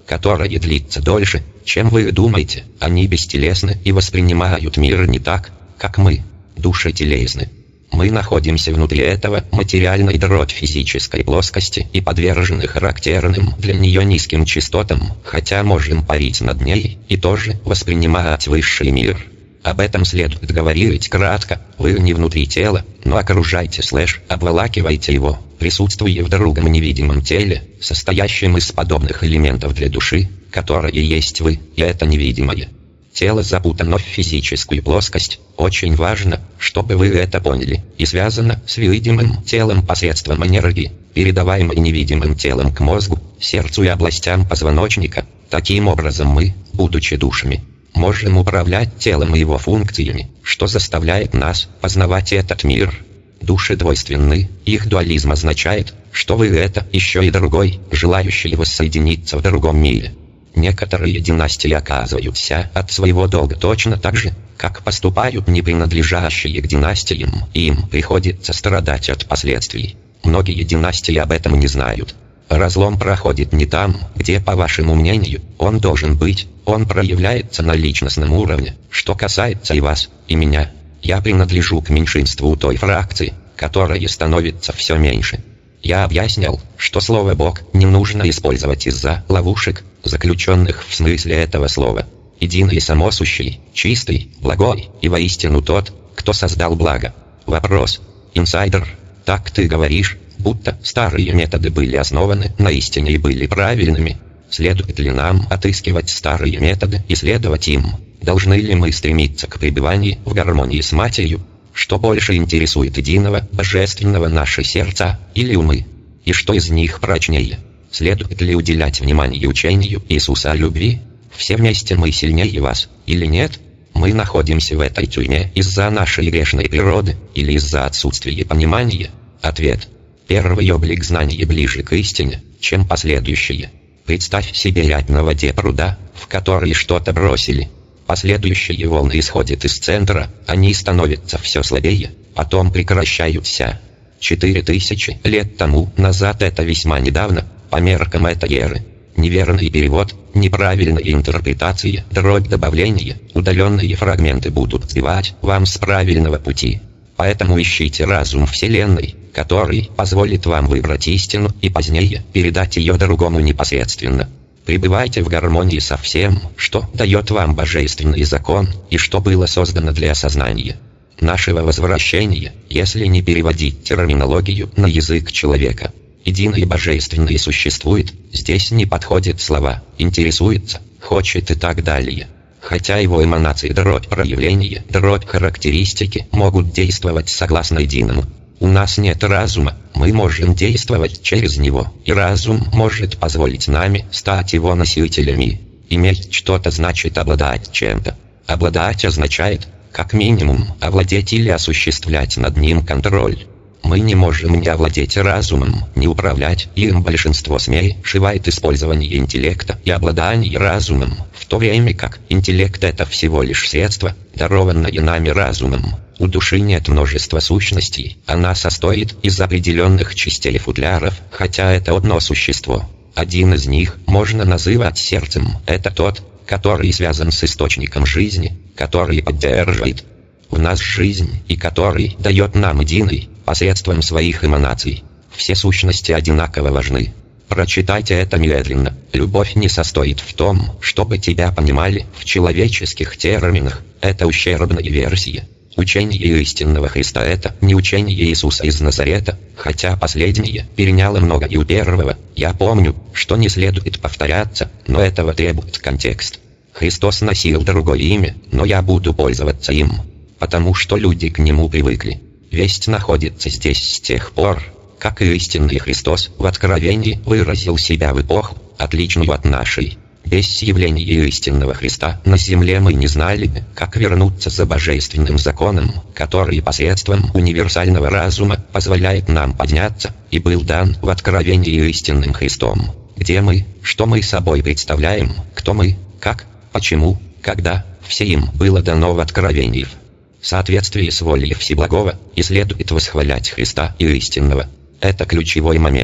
которое длится дольше, чем вы думаете. Они бестелесны и воспринимают мир не так, как мы, души телесны. Мы находимся внутри этого материальной дробь физической плоскости и подвержены характерным для нее низким частотам, хотя можем парить над ней и тоже воспринимать высший мир. Об этом следует говорить кратко. Вы не внутри тела, но окружайте слэш, обволакивайте его, присутствуя в другом невидимом теле, состоящем из подобных элементов для души, которые есть вы, и это невидимое. Тело запутано в физическую плоскость. Очень важно, чтобы вы это поняли, и связано с видимым телом посредством энергии, передаваемой невидимым телом к мозгу, сердцу и областям позвоночника. Таким образом мы, будучи душами, можем управлять телом и его функциями, что заставляет нас познавать этот мир. Души двойственны, их дуализм означает, что вы это еще и другой, желающий воссоединиться в другом мире. Некоторые династии оказываются от своего долга точно так же, как поступают не принадлежащие к династиям, и им приходится страдать от последствий. Многие династии об этом не знают. Разлом проходит не там, где, по вашему мнению, он должен быть, он проявляется на личностном уровне. Что касается и вас, и меня, я принадлежу к меньшинству той фракции, которая становится все меньше. Я объяснял, что слово «Бог» не нужно использовать из-за ловушек, заключенных в смысле этого слова. Единый самосущий, чистый, благой и воистину тот, кто создал благо. Вопрос. Инсайдер, так ты говоришь, будто старые методы были основаны на истине и были правильными. Следует ли нам отыскивать старые методы и следовать им? Должны ли мы стремиться к пребыванию в гармонии с Матерью? Что больше интересует единого, божественного наши сердца или умы? И что из них прочнее? Следует ли уделять внимание учению Иисуса о любви? Все вместе мы сильнее вас, или нет? Мы находимся в этой тюрьме из-за нашей грешной природы или из-за отсутствия понимания? Ответ. Первый облик знания ближе к истине, чем последующие. Представь себе рябь на воде пруда, в который что-то бросили. Последующие волны исходят из центра, они становятся все слабее, потом прекращаются. Четыре тысячи лет тому назад, это весьма недавно, по меркам этой эры. Неверный перевод, неправильная интерпретация, дробь добавления, удаленные фрагменты будут сбивать вам с правильного пути. Поэтому ищите разум Вселенной, который позволит вам выбрать истину и позднее передать ее другому непосредственно. Пребывайте в гармонии со всем, что дает вам божественный закон, и что было создано для осознания нашего возвращения, если не переводить терминологию на язык человека. Единый божественный существует, здесь не подходят слова «интересуется», «хочет» и так далее. Хотя его эманации дробь проявления, дробь характеристики могут действовать согласно единому. У нас нет разума, мы можем действовать через него, и разум может позволить нами стать его носителями. Иметь что-то значит обладать чем-то. Обладать означает, как минимум, овладеть или осуществлять над ним контроль. Мы не можем не овладеть разумом, не управлять им. Большинство смешивает использование интеллекта и обладание разумом, в то время как интеллект — это всего лишь средство, дарованное нами разумом. У души нет множества сущностей, она состоит из определенных частей футляров, хотя это одно существо. Один из них можно называть сердцем, это тот, который связан с источником жизни, который поддерживает в нас жизнь и который дает нам единый, посредством своих эманаций. Все сущности одинаково важны. Прочитайте это медленно. Любовь не состоит в том, чтобы тебя понимали в человеческих терминах, это ущербная версия. Учение истинного Христа — это не учение Иисуса из Назарета, хотя последнее переняло много и у первого. Я помню, что не следует повторяться, но этого требует контекст. Христос носил другое имя, но я буду пользоваться им, потому что люди к нему привыкли. Весть находится здесь с тех пор, как и истинный Христос в Откровении выразил себя в эпоху, отличную от нашей. Без явления истинного Христа на земле мы не знали бы, как вернуться за божественным законом, который посредством универсального разума позволяет нам подняться, и был дан в Откровении истинным Христом. Где мы, что мы собой представляем, кто мы, как, почему, когда, все им было дано в Откровении. В соответствии с волей Всеблагого, и следует восхвалять Христа и истинного. Это ключевой момент.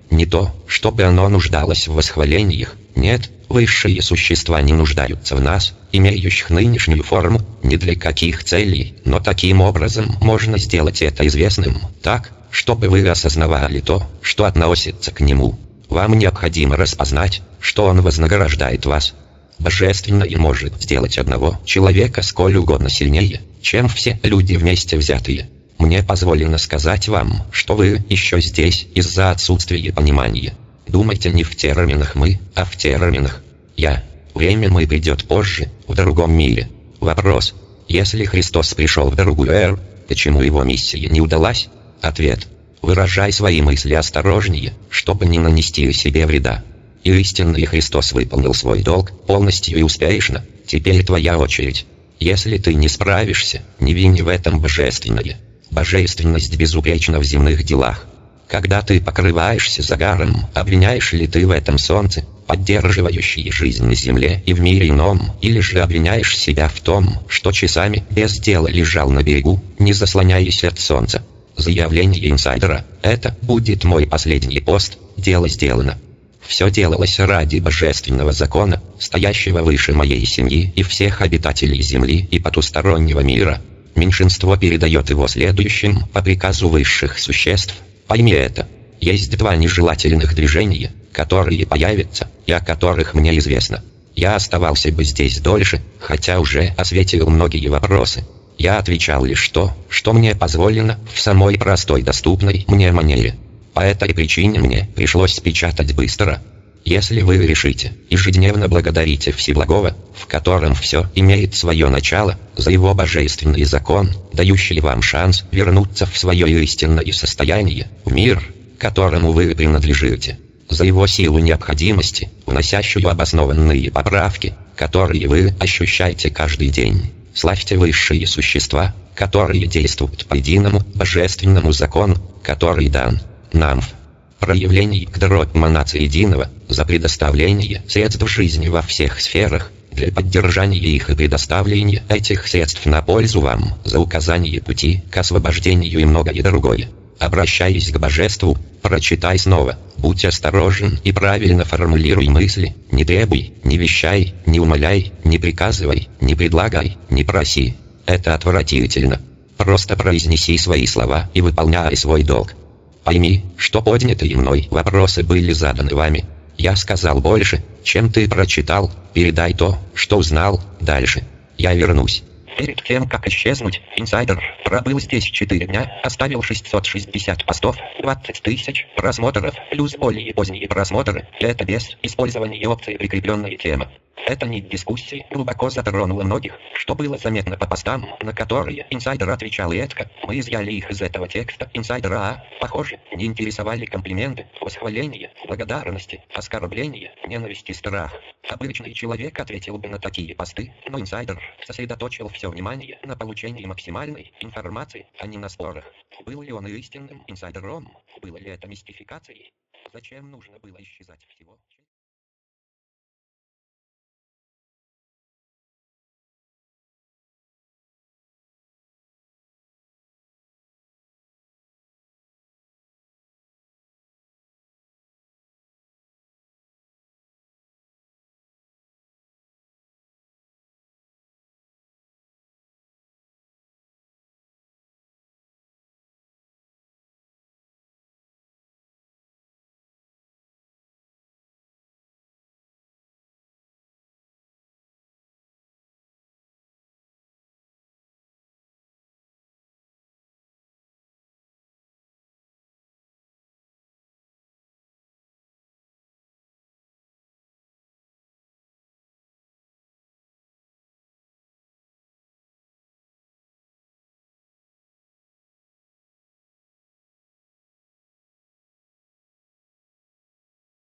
Не то, чтобы оно нуждалось в восхвалениях. Нет, высшие существа не нуждаются в нас, имеющих нынешнюю форму, ни для каких целей, но таким образом можно сделать это известным, так, чтобы вы осознавали то, что относится к нему. Вам необходимо распознать, что он вознаграждает вас. Божественное может сделать одного человека сколь угодно сильнее, чем все люди вместе взятые. Мне позволено сказать вам, что вы еще здесь из-за отсутствия понимания. Думайте не в терминах «мы», а в терминах «я». Время «мы» придет позже, в другом мире. Вопрос: если Христос пришел в другую эру, почему его миссия не удалась? Ответ: выражай свои мысли осторожнее, чтобы не нанести себе вреда. И истинный Христос выполнил свой долг полностью и успешно. Теперь твоя очередь. Если ты не справишься, не вини в этом божественное. Божественность безупречна в земных делах. Когда ты покрываешься загаром, обвиняешь ли ты в этом солнце, поддерживающее жизнь на земле и в мире ином, или же обвиняешь себя в том, что часами без дела лежал на берегу, не заслоняясь от солнца? Заявление инсайдера: это будет мой последний пост, дело сделано. Все делалось ради божественного закона, стоящего выше моей семьи и всех обитателей земли и потустороннего мира. Меньшинство передает его следующим по приказу высших существ. Пойми это. Есть два нежелательных движения, которые появятся, и о которых мне известно. Я оставался бы здесь дольше, хотя уже осветил многие вопросы. Я отвечал лишь то, что мне позволено в самой простой доступной мне манере. По этой причине мне пришлось печатать быстро. Если вы решите ежедневно благодарите Всеблагого, в котором все имеет свое начало, за его божественный закон, дающий вам шанс вернуться в свое истинное состояние, в мир, которому вы принадлежите, за его силу необходимости, вносящую обоснованные поправки, которые вы ощущаете каждый день, славьте высшие существа, которые действуют по единому божественному закону, который дан нам в проявлений к догманации единого, за предоставление средств жизни во всех сферах, для поддержания их и предоставления этих средств на пользу вам, за указание пути к освобождению и многое другое. Обращаясь к божеству, прочитай снова: будь осторожен и правильно формулируй мысли, не требуй, не вещай, не умоляй, не приказывай, не предлагай, не проси. Это отвратительно. Просто произнеси свои слова и выполняй свой долг. Пойми, что поднятые мной вопросы были заданы вами. Я сказал больше, чем ты прочитал. Передай то, что узнал, дальше. Я вернусь. Перед тем, как исчезнуть, инсайдер пробыл здесь четыре дня, оставил шестьсот шестьдесят постов, двадцать тысяч просмотров, плюс более поздние просмотры, и это без использования опции «Прикрепленная тема». Эта нить дискуссии глубоко затронула многих, что было заметно по постам, на которые инсайдер отвечал едко. Мы изъяли их из этого текста инсайдера, а, похоже, не интересовали комплименты, восхваления, благодарности, оскорбления, ненависть и страх. Обычный человек ответил бы на такие посты, но инсайдер сосредоточил все внимание на получении максимальной информации, а не на спорах. Был ли он истинным инсайдером? Было ли это мистификацией? Зачем нужно было исчезать всего?